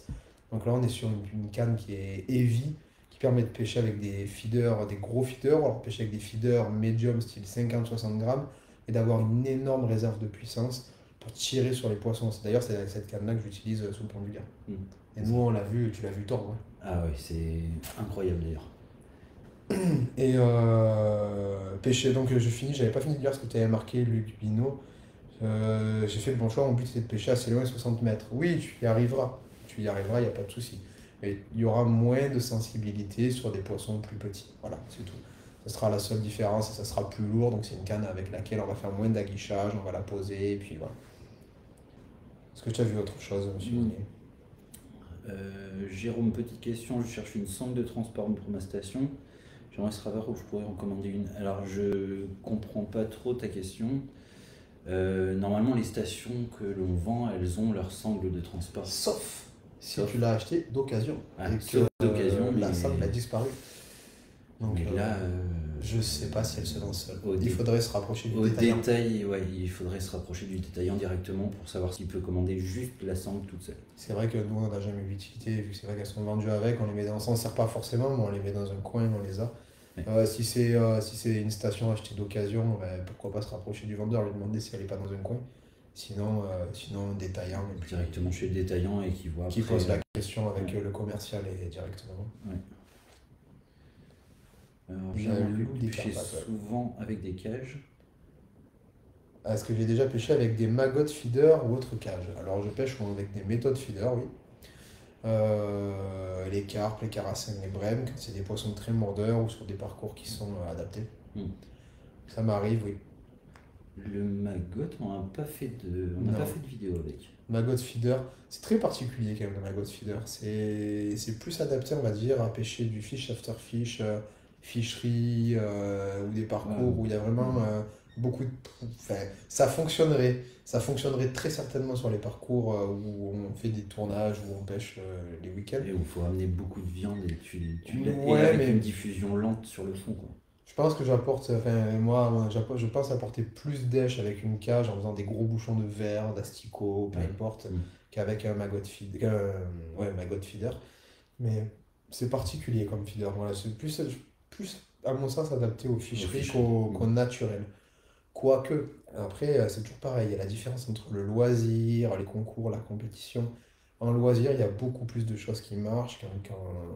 Donc là, on est sur une, une canne qui est heavy, qui permet de pêcher avec des feeders, des gros feeders, alors pêcher avec des feeders médium style cinquante à soixante grammes, et d'avoir une énorme réserve de puissance pour tirer sur les poissons. C'est d'ailleurs c'est cette canne-là que j'utilise sous le pont du Gard. Mm. Et nous, on l'a vu, tu l'as vu tordre. Ouais. Ah oui, c'est incroyable d'ailleurs. Et euh, pêcher, donc je finis, j'avais pas fini de dire ce que tu avais marqué, Luc Bino. Euh, j'ai fait le bon choix, mon but c'était de pêcher assez loin, soixante mètres. Oui, tu y arriveras, tu y arriveras, il n'y a pas de souci. Mais il y aura moins de sensibilité sur des poissons plus petits. Voilà, c'est tout. Ce sera la seule différence, et ça sera plus lourd, donc c'est une canne avec laquelle on va faire moins d'aguichage, on va la poser, et puis voilà. Est-ce que tu as vu autre chose, monsieur Mm. Meunier? Euh, Jérôme, petite question, je cherche une sonde de transport pour ma station. J'aimerais savoir où je pourrais en commander une. Alors, je comprends pas trop ta question. Euh, normalement, les stations que l'on vend, elles ont leur sangle de transport. Sauf si Sauf. tu l'as acheté d'occasion, Ah, et que sauf d'occasion, euh, la mais- sangle a disparu. Donc Mais euh, là, euh, je sais pas si elle se lance seule. au Il dé- faudrait se rapprocher du au détaillant. détail, ouais, il faudrait se rapprocher du détaillant directement pour savoir s'il peut commander juste la sangle toute seule. C'est vrai que nous, on n'a jamais eu l'utilité, vu que c'est vrai qu'elles sont vendues avec, on les met dans, on s'en sert pas forcément, mais on les met dans un coin, on les a. Ouais. Euh, si c'est euh, si c'est une station achetée d'occasion, ben, pourquoi pas se rapprocher du vendeur, lui demander si elle n'est pas dans un coin. Sinon, euh, sinon détaillant, et puis Directement chez le détaillant et qui voit qui après, pose la euh, question avec ouais. euh, le commercial et directement. Alors, Il j'ai y a remarqué loup que tu des pêchais Carpates, ouais. souvent avec des cages. Est-ce que j'ai déjà pêché avec des maggots feeder ou autre cage? Alors je pêche avec des méthodes feeder, oui. Euh, les carpes, les carassins, les brèmes, quand c'est des poissons très mordeurs ou sur des parcours qui sont euh, adaptés. Mm. Ça m'arrive, oui. Le maggot, on n'a pas fait de, on n'a Non. pas fait de vidéo avec. Maggot feeder, c'est très particulier quand même le maggot feeder. C'est c'est plus adapté, on va dire, à pêcher du fish after fish, euh, ficherie euh, ou des parcours Ouais. où il y a vraiment euh, beaucoup de. Enfin, ça fonctionnerait. Ça fonctionnerait très certainement sur les parcours euh, où on fait des tournages, où on pêche euh, les week-ends. Et où il faut amener beaucoup de viande et tu, tu Ouais, et avec mais- une diffusion lente sur le fond, quoi. Je pense que j'apporte, enfin moi, moi, j'apporte- je pense apporter plus d'èche avec une cage en faisant des gros bouchons de verre, d'asticot, peu Ouais. importe, Mm. qu'avec un maggot feeder, euh, ouais, maggot feeder. Mais c'est particulier comme feeder. Voilà, c'est plus, plus, à mon sens, adapté aux ficheries ficheries, qu'au mm. qu'au naturel. Quoique, après, euh, c'est toujours pareil. Il y a la différence entre le loisir, les concours, la compétition. En loisir, il y a beaucoup plus de choses qui marchent qu'un qu'un-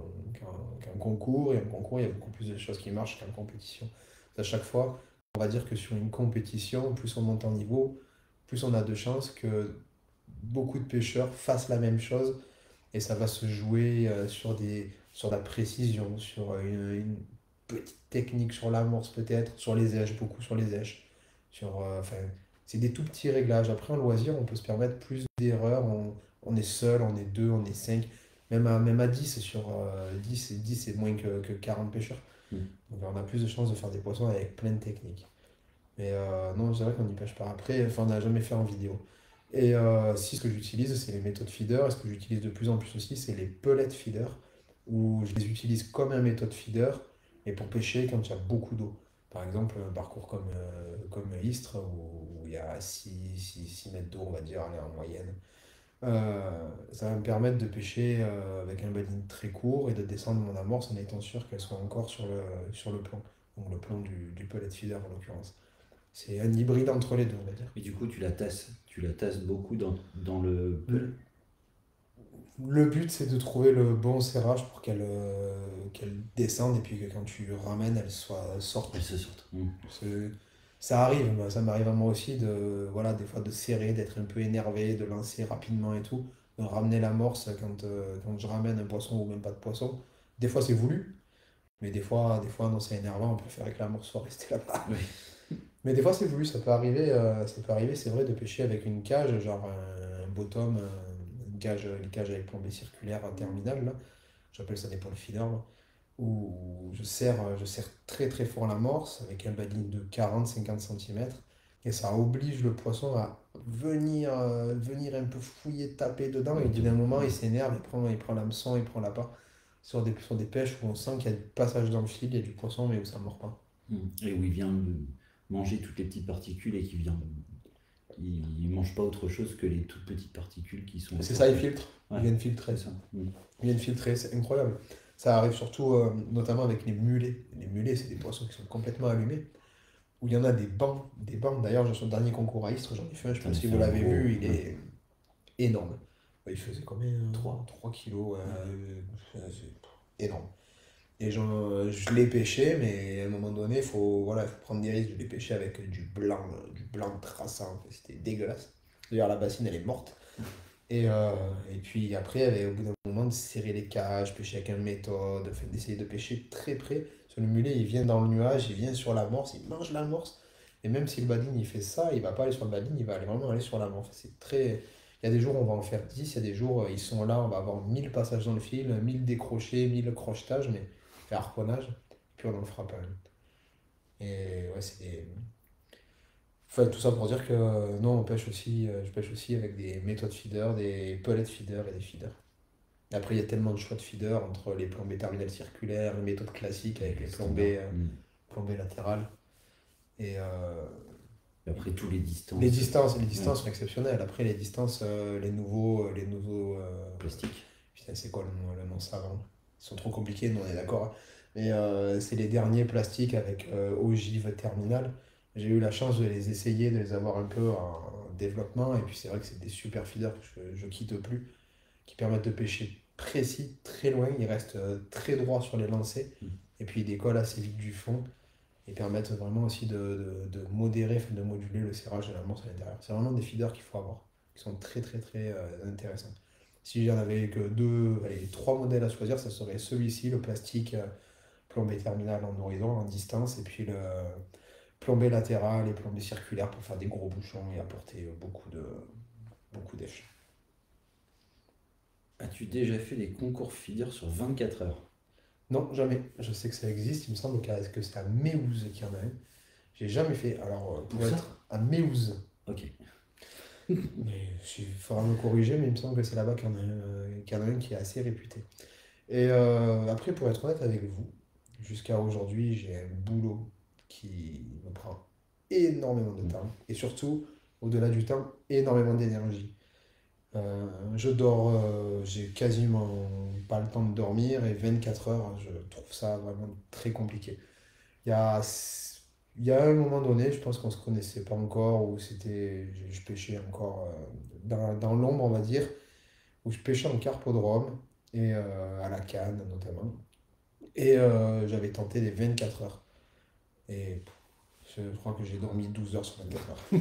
qu'un- qu'un concours. Et en concours, il y a beaucoup plus de choses qui marchent qu'en compétition. À chaque fois, on va dire que sur une compétition, plus on monte en niveau, plus on a de chances que beaucoup de pêcheurs fassent la même chose. Et ça va se jouer euh, sur des, sur la précision, sur une, une petite technique sur l'amorce peut-être, sur les èches, beaucoup sur les èches. Sur, euh, enfin, c'est des tout petits réglages. Après, en loisir, on peut se permettre plus d'erreurs. On, on est seul, on est deux, on est cinq. Même à, même à dix, sur euh, dix, et dix c'est moins que, que quarante pêcheurs. Mm. Donc on a plus de chances de faire des poissons avec plein de techniques. Mais euh, non, c'est vrai qu'on n'y pêche pas. Après, enfin, on n'a jamais fait en vidéo. Et euh, si ce que j'utilise, c'est les méthodes feeder. Et ce que j'utilise de plus en plus aussi, c'est les pellet feeder, où je les utilise comme un méthode feeder, et pour pêcher quand il y a beaucoup d'eau. Par exemple, un parcours comme, euh, comme Istres, où, où il y a six mètres d'eau, on va dire, allez, en moyenne. Euh, ça va me permettre de pêcher euh, avec un baling très court et de descendre mon amorce en étant sûr qu'elle soit encore sur le, sur le plan. Donc le plan du, du pellet feeder en l'occurrence. C'est un hybride entre les deux, on va dire. Et du coup, tu la tasses, tu la tasses beaucoup dans, dans le Le, le but, c'est de trouver le bon serrage pour qu'elle euh, qu'elle descende et puis que quand tu ramènes, elle soit elle sorte. Elle se sorte. Mm. C'est- Ça arrive, moi, ça m'arrive à moi aussi de, voilà, des fois de serrer, d'être un peu énervé, de lancer rapidement et tout, de ramener l'amorce quand, euh, quand je ramène un poisson ou même pas de poisson. Des fois, c'est voulu, mais des fois, des fois non, c'est énervant, on préfère que l'amorce soit restée là-bas. Oui. Mais des fois, c'est voulu, ça peut arriver, euh, ça peut arriver, c'est vrai, de pêcher avec une cage, genre un, un bottom, un- une cage, une cage avec plombée circulaire terminale, là. J'appelle ça des poils feeder, là, où je serre, je serre très très fort l'amorce avec un baling de quarante à cinquante centimètres, et ça oblige le poisson à venir, euh, venir un peu fouiller, taper dedans, et au bout d'un moment, il s'énerve, il prend, il prend l'hameçon, il prend l'appât. Sur des, sur des pêches où on sent qu'il y a du passage dans le fil, il y a du poisson, mais où ça ne mord pas. Mm. Et où il vient de manger toutes les petites particules et qui vient ils ne mangent pas autre chose que les toutes petites particules qui sont... C'est ça, ils filtrent. Ouais, Ils viennent filtrer. c'est ça. Mm. Ils viennent filtrer, c'est incroyable. Ça arrive surtout, euh, notamment avec les mulets. Les mulets, c'est des poissons qui sont complètement allumés. Où il y en a des bancs. Des bancs. D'ailleurs, sur le dernier concours à Istres, j'en ai fait un, je sais T'en pas as si fait vous un l'avez gros, vu, il ouais. est énorme. Ouais, il faisait combien? Trois. trois kilos. euh, c'est énorme. Et j'en- je l'ai pêché, mais à un moment donné, il faut, voilà, faut prendre des risques. Je l'ai pêché avec du blanc, euh, du blanc traçant. C'était dégueulasse. D'ailleurs, la bassine, elle est morte. Et, euh, et puis après, il y avait, au bout d'un moment, de serrer les cages, pêcher avec une méthode, enfin, d'essayer de pêcher très près. Sur le mulet, il vient dans le nuage, il vient sur l'amorce, il mange l'amorce. Et même si le badine, il fait ça, il va pas aller sur le badine, il va aller vraiment aller sur l'amorce. C'est très... Il y a des jours, on va en faire dix, il y a des jours, euh, ils sont là, on va avoir mille passages dans le fil, mille décrochés, mille crochetages, mais fait harponnage, puis on en fera pas un. Et ouais, c'est des... Enfin, tout ça pour dire que euh, non, on pêche aussi, euh, je pêche aussi avec des méthodes feeder, des pellet feeder et des feeders. Après, il y a tellement de choix de feeder entre les plombées terminales circulaires, les méthodes classiques avec les plombées, euh, Mm. plombées latérales. Et euh, Et après, tous les distances. les distances, les Ouais. distances sont exceptionnelles. Après, les distances, euh, les nouveaux, euh, les nouveaux euh, Plastique. putain, c'est quoi le nom, le nom savant? Ils sont trop compliqués, nous on est d'accord, hein. Mais euh, c'est les derniers plastiques avec euh, ogive terminale. J'ai eu la chance de les essayer, de les avoir un peu en développement. Et puis c'est vrai que c'est des super feeders que je, je quitte plus, qui permettent de pêcher précis, très loin. Ils restent euh, très droits sur les lancers. Mm. Et puis ils décollent assez vite du fond. Et permettent vraiment aussi de, de, de modérer, enfin, de moduler le serrage de la morse à l'intérieur. C'est vraiment des feeders qu'il faut avoir, qui sont très très très euh, intéressants. Si j'en avais que deux, allez, trois modèles à choisir, ça serait celui-ci, le plastique euh, plombé terminal en horizon, en distance, et puis le plombé latéral et plombé circulaire pour faire des gros bouchons et apporter euh, beaucoup de beaucoup d'effets. As-tu déjà fait des concours feeder sur vingt-quatre heures? Non, jamais. Je sais que ça existe, il me semble qu'à- que c'est à Méouze qu'il y en a un. J'ai jamais fait. Alors, euh, pour Où ça? être à Méouze, Ok. mais il faudra me corriger, mais il me semble que c'est là-bas qu'il y en a un, euh, qu'il y en a un qui est assez réputé. Et euh, après, pour être honnête avec vous, jusqu'à aujourd'hui, j'ai un boulot qui me prend énormément de Mm. temps. Et surtout, au-delà du temps, énormément d'énergie. Euh, je dors, euh, j'ai quasiment pas le temps de dormir et vingt-quatre heures, je trouve ça vraiment très compliqué. Il y a, il y a un moment donné, je pense qu'on se connaissait pas encore, où c'était, je, je pêchais encore euh, dans, dans l'ombre, on va dire, où je pêchais en carpodrome et euh, à la canne notamment. Et euh, j'avais tenté les vingt-quatre heures. Et pff, je crois que j'ai dormi douze heures sur vingt-quatre heures.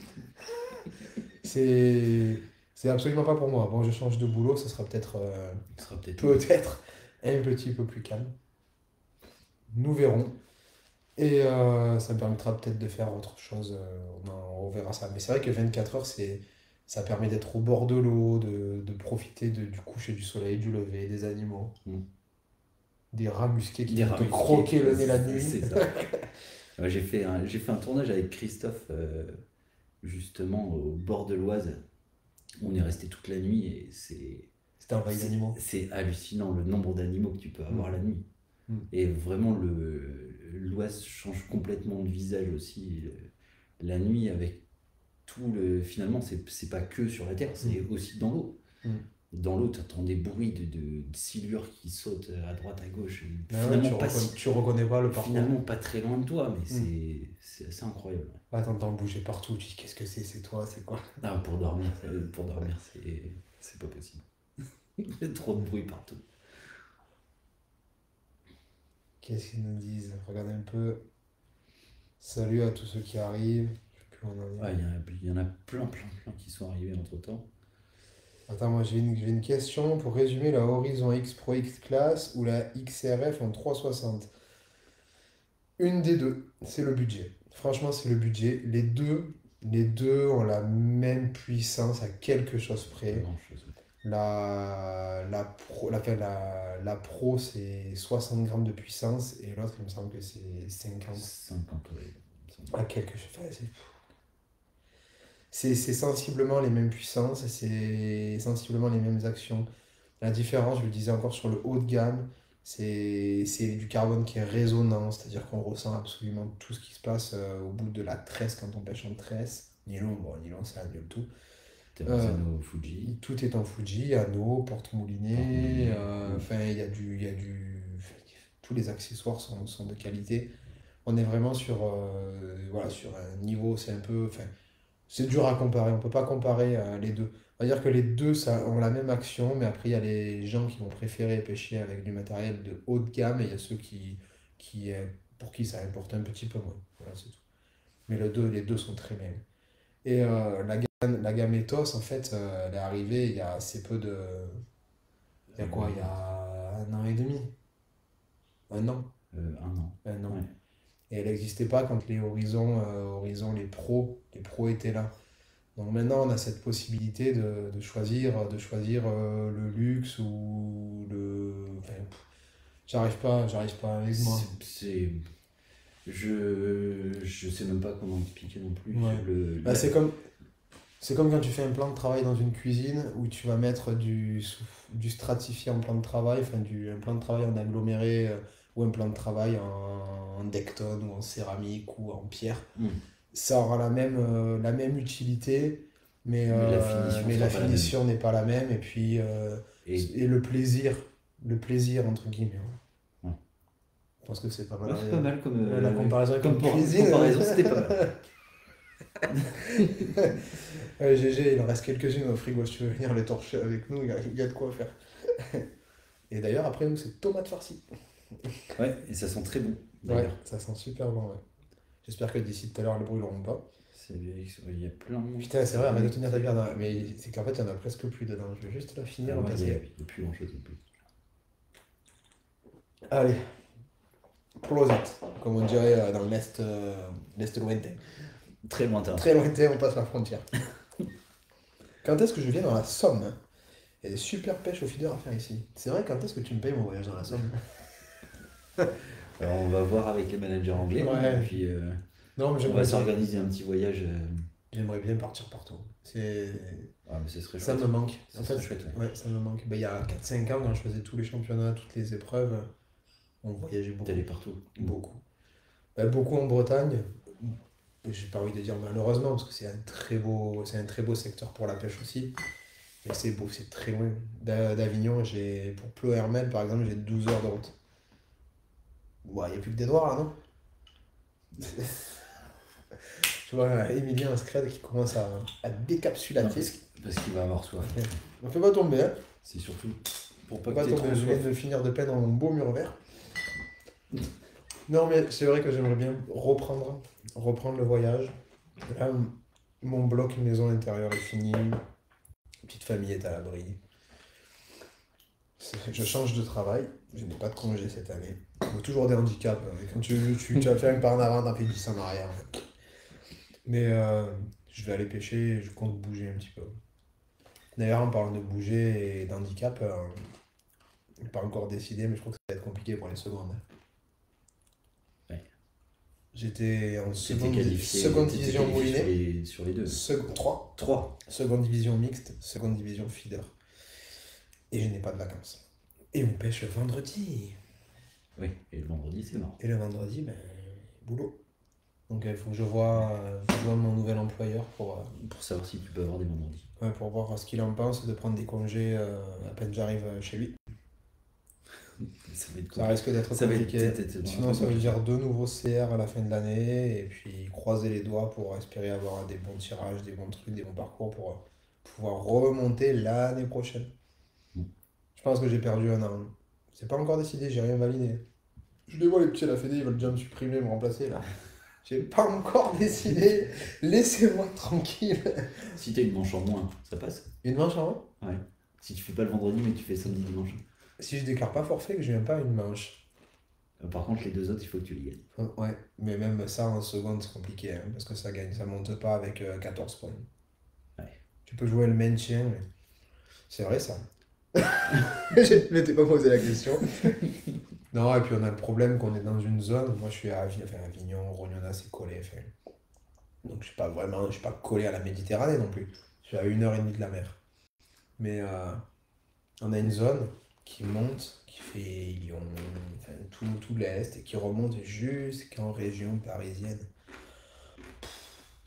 C'est, c'est absolument pas pour moi. Bon, je change de boulot, ça sera peut-être euh, Ce sera peut-être mieux. peut-être un petit peu plus calme. Nous verrons. Et euh, ça me permettra peut-être de faire autre chose. euh, on, en- on verra ça. Mais c'est vrai que vingt-quatre heures, c'est, ça permet d'être au bord de l'eau, de, de profiter de- du coucher du soleil, du lever, des animaux, Mm. des rats musqués qui Des viennent te rats musqués, croquer le nez la c'est nuit. c'est ça. Ouais, j'ai fait un, j'ai fait un tournage avec Christophe, euh, justement, au bord de l'Oise. On est resté toute la nuit et c'est C'était envahi c'est d'animaux. c'est hallucinant le nombre d'animaux que tu peux avoir Mm. la nuit. Mm. Et vraiment, le l'Oise change complètement de visage aussi euh, la nuit avec tout le. Finalement, c'est c'est pas que sur la terre, c'est Mm. aussi dans l'eau. Mm. Dans l'eau, tu entends des bruits de, de, de silures qui sautent à droite, à gauche. Et Ah ouais, finalement, tu pas reconnais, si- tu reconnais pas le parcours. finalement, pas très loin de toi, mais Mm. c'est c'est assez incroyable. Ah, t'entends bouger partout. Tu dis qu'est-ce que c'est? C'est toi? C'est quoi? Ah, pour dormir, euh, pour dormir, c'est c'est pas possible. Il y a trop de bruit partout. Qu'est-ce qu'ils nous disent? Regardez un peu. Salut à tous ceux qui arrivent. Je sais plus où on en est. Ouais, il y, en a- il y en a plein, plein, plein qui sont arrivés entre temps. Attends, moi j'ai une, j'ai une question pour résumer la Horizon X Pro X Class ou la X R F en trois cent soixante. Une des deux, c'est le budget. Franchement, c'est le budget. Les deux, les deux ont la même puissance à quelque chose Pas près. grand chose. La, la Pro, la, enfin, la, la Pro, c'est soixante grammes de puissance et l'autre, il me semble que c'est cinquante. cinquante, ouais. À quelque chose. Enfin, c'est c'est- c'est sensiblement les mêmes puissances, c'est sensiblement les mêmes actions. La différence, je le disais encore sur le haut de gamme, c'est c'est du carbone qui est résonnant, c'est-à-dire qu'on ressent absolument tout ce qui se passe euh, au bout de la tresse quand on pêche en tresse. Nylon, bon, nylon, ça annule tout. T'as Euh, pensé au Fuji. Tout est en Fuji, anneaux, porte-moulinets, Porte-monnaie. euh, Mm. enfin, il y a du, il y a du... Tous les accessoires sont, sont de qualité. On est vraiment sur, euh, voilà, sur un niveau, c'est un peu... Enfin, c'est dur à comparer, on peut pas comparer euh, les deux. On va dire que les deux ça, ont la même action, mais après, il y a les gens qui vont préférer pêcher avec du matériel de haut de gamme, et il y a ceux qui, qui, euh, pour qui ça importe un petit peu moins. Voilà, c'est tout. Mais le deux, les deux sont très bien. Et euh, la gamme, la gamme Ethos, en fait, euh, elle est arrivée il y a assez peu de... Il y a quoi? Il y Euh, a un an et demi? Un an? euh, un an. Un an. Ouais. Et elle n'existait pas quand les Horizons, euh, Horizons, les pros, les pros étaient là. Donc maintenant, on a cette possibilité de, de choisir, de choisir euh, le luxe ou le... Enfin, pff, j'arrive pas, j'arrive pas avec moi. C'est, c'est- je, je sais même pas comment expliquer non plus Ouais. sur le. Bah, la- c'est comme, c'est comme quand tu fais un plan de travail dans une cuisine où tu vas mettre du, sous- du stratifié en plan de travail, enfin du, un plan de travail en aggloméré euh, ou un plan de travail en, en Decton ou en céramique ou en pierre. Hmm. Ça aura la même, euh, la même utilité, mais, Mais la euh, finition mais sera la pas la même. finition n'est pas la même. Et puis, euh, Et et le plaisir, le plaisir entre guillemets. Ouais. ouais. Je pense que c'est pas mal. Ouais, c'est pas mal comme, Euh, La euh, comparaison avec comme une pour- cuisine. comparaison, c'était pas mal. Ouais, G G, il en reste quelques-unes au frigo. Si tu veux venir les torcher avec nous, il y a, il y a de quoi faire. Et d'ailleurs, après nous, c'est tomates farcies. Ouais, et ça sent très bon Ouais, d'ailleurs. ça sent super bon. Ouais. J'espère que d'ici tout à l'heure, elles brûleront pas. C'est- Il y a plein de. Putain, c'est vrai, arrête de tenir ta bière. dans- Mais c'est qu'en fait, il y en a presque plus dedans. Je vais juste la finir Ah en ouais, il y a, passer. il y a plus grand chose non plus. Allez, prosit, comme on dirait euh, dans l'Est euh, l'Est lointain. Très lointain. Très lointain, on passe la frontière. Quand est-ce que je viens dans la Somme? Hein. Il y a des super pêches au feeder à faire ici. C'est vrai, quand est-ce que tu me payes mon voyage dans la Somme? Alors on va voir avec les managers anglais. Ouais. Et puis euh, Non, mais on va j'aimerais bien, s'organiser un petit voyage. euh, j'aimerais bien partir partout. C'est... Ah, mais ce serait Ça chouette. me manque. Ça En serait fait, chouette, ouais. ouais, ça me manque. Ben, il y a quatre cinq ans, quand je faisais tous les championnats, toutes les épreuves, on voyageait beaucoup. D'aller partout. Beaucoup. Ben, beaucoup en Bretagne. J'ai pas envie de dire malheureusement, parce que c'est un très beau, c'est un très beau secteur pour la pêche aussi. Mais c'est beau, c'est très loin. D'a- D'Avignon, j'ai, pour Pleu-Hermel, par exemple, j'ai douze heures de route. Ouais, il n'y a plus que des noirs là, non? Tu vois, Emilien Scred qui commence à, à Non, décapsulater. parce que- parce qu'il va avoir soif. On fait pas tomber, hein. C'est surtout pour On pas fait pas que t'aies tomber. trop Je viens soif. de finir de peine dans mon beau mur vert. Non, mais c'est vrai que j'aimerais bien reprendre, reprendre le voyage. Là, m- mon bloc maison intérieure est fini. Petite famille est à l'abri. C'est- Je change de travail. Je n'ai pas de congé cette année. Il y a toujours des handicaps. hein. Quand tu, tu, tu as fait un pas en avant, t'en fais dix en arrière. Mais euh, je vais aller pêcher et je compte bouger un petit peu. D'ailleurs, en parlant de bouger et d'handicap, euh, pas encore décidé, mais je crois que ça va être compliqué pour les secondes. Ouais. J'étais en T'étais seconde, qualifié, seconde t'étais division qualifié sur moulinée, les, sur les deux. second, trois, Trois. seconde division mixte, seconde division feeder. Et je n'ai pas de vacances. Et on pêche le vendredi. Oui, et le vendredi, c'est marrant. Et le vendredi, ben, boulot. Donc il faut que je vois, euh, faut que je vois mon nouvel employeur pour, euh, Pour savoir si tu peux avoir des vendredis. ouais, pour voir ce qu'il en pense de prendre des congés euh, à peine j'arrive euh, chez lui. Ça va être Ça cool. risque d'être Ça va être- compliqué. t'es- t'es- t'es- Sinon, ça veut dire deux nouveaux C R à la fin de l'année et puis croiser les doigts pour espérer avoir des bons tirages, des bons trucs, des bons parcours pour euh, pouvoir remonter l'année prochaine. Mm. Je pense que j'ai perdu un an. C'est pas encore décidé, j'ai rien validé. Je les vois, les petits à la Fédé, ils veulent déjà me supprimer, me remplacer là. J'ai pas encore décidé. Laissez-moi tranquille. Si t'as une manche en moins, ça passe. Une manche en moins? Ouais. Si tu fais pas le vendredi, mais tu fais samedi, dimanche. Si je déclare pas forfait, que je viens pas à une manche. Euh, Par contre, les deux autres, il faut que tu les gagnes. Euh, Ouais, mais même ça en seconde, c'est compliqué, hein, parce que ça gagne, ça monte pas avec euh, quatorze points. Ouais. Tu peux jouer le maintien, mais c'est vrai ça. Je ne m'étais pas posé la question. Non, et puis on a le problème qu'on est dans une zone. Moi, je suis à, Avi- enfin, Avignon, Rognona, c'est collé. Enfin, donc, je suis pas vraiment, je suis pas collé à la Méditerranée non plus. Je suis à une heure et demie de la mer. Mais euh, on a une zone qui monte, qui fait Lyon, enfin, tout, tout l'Est, et qui remonte jusqu'en région parisienne.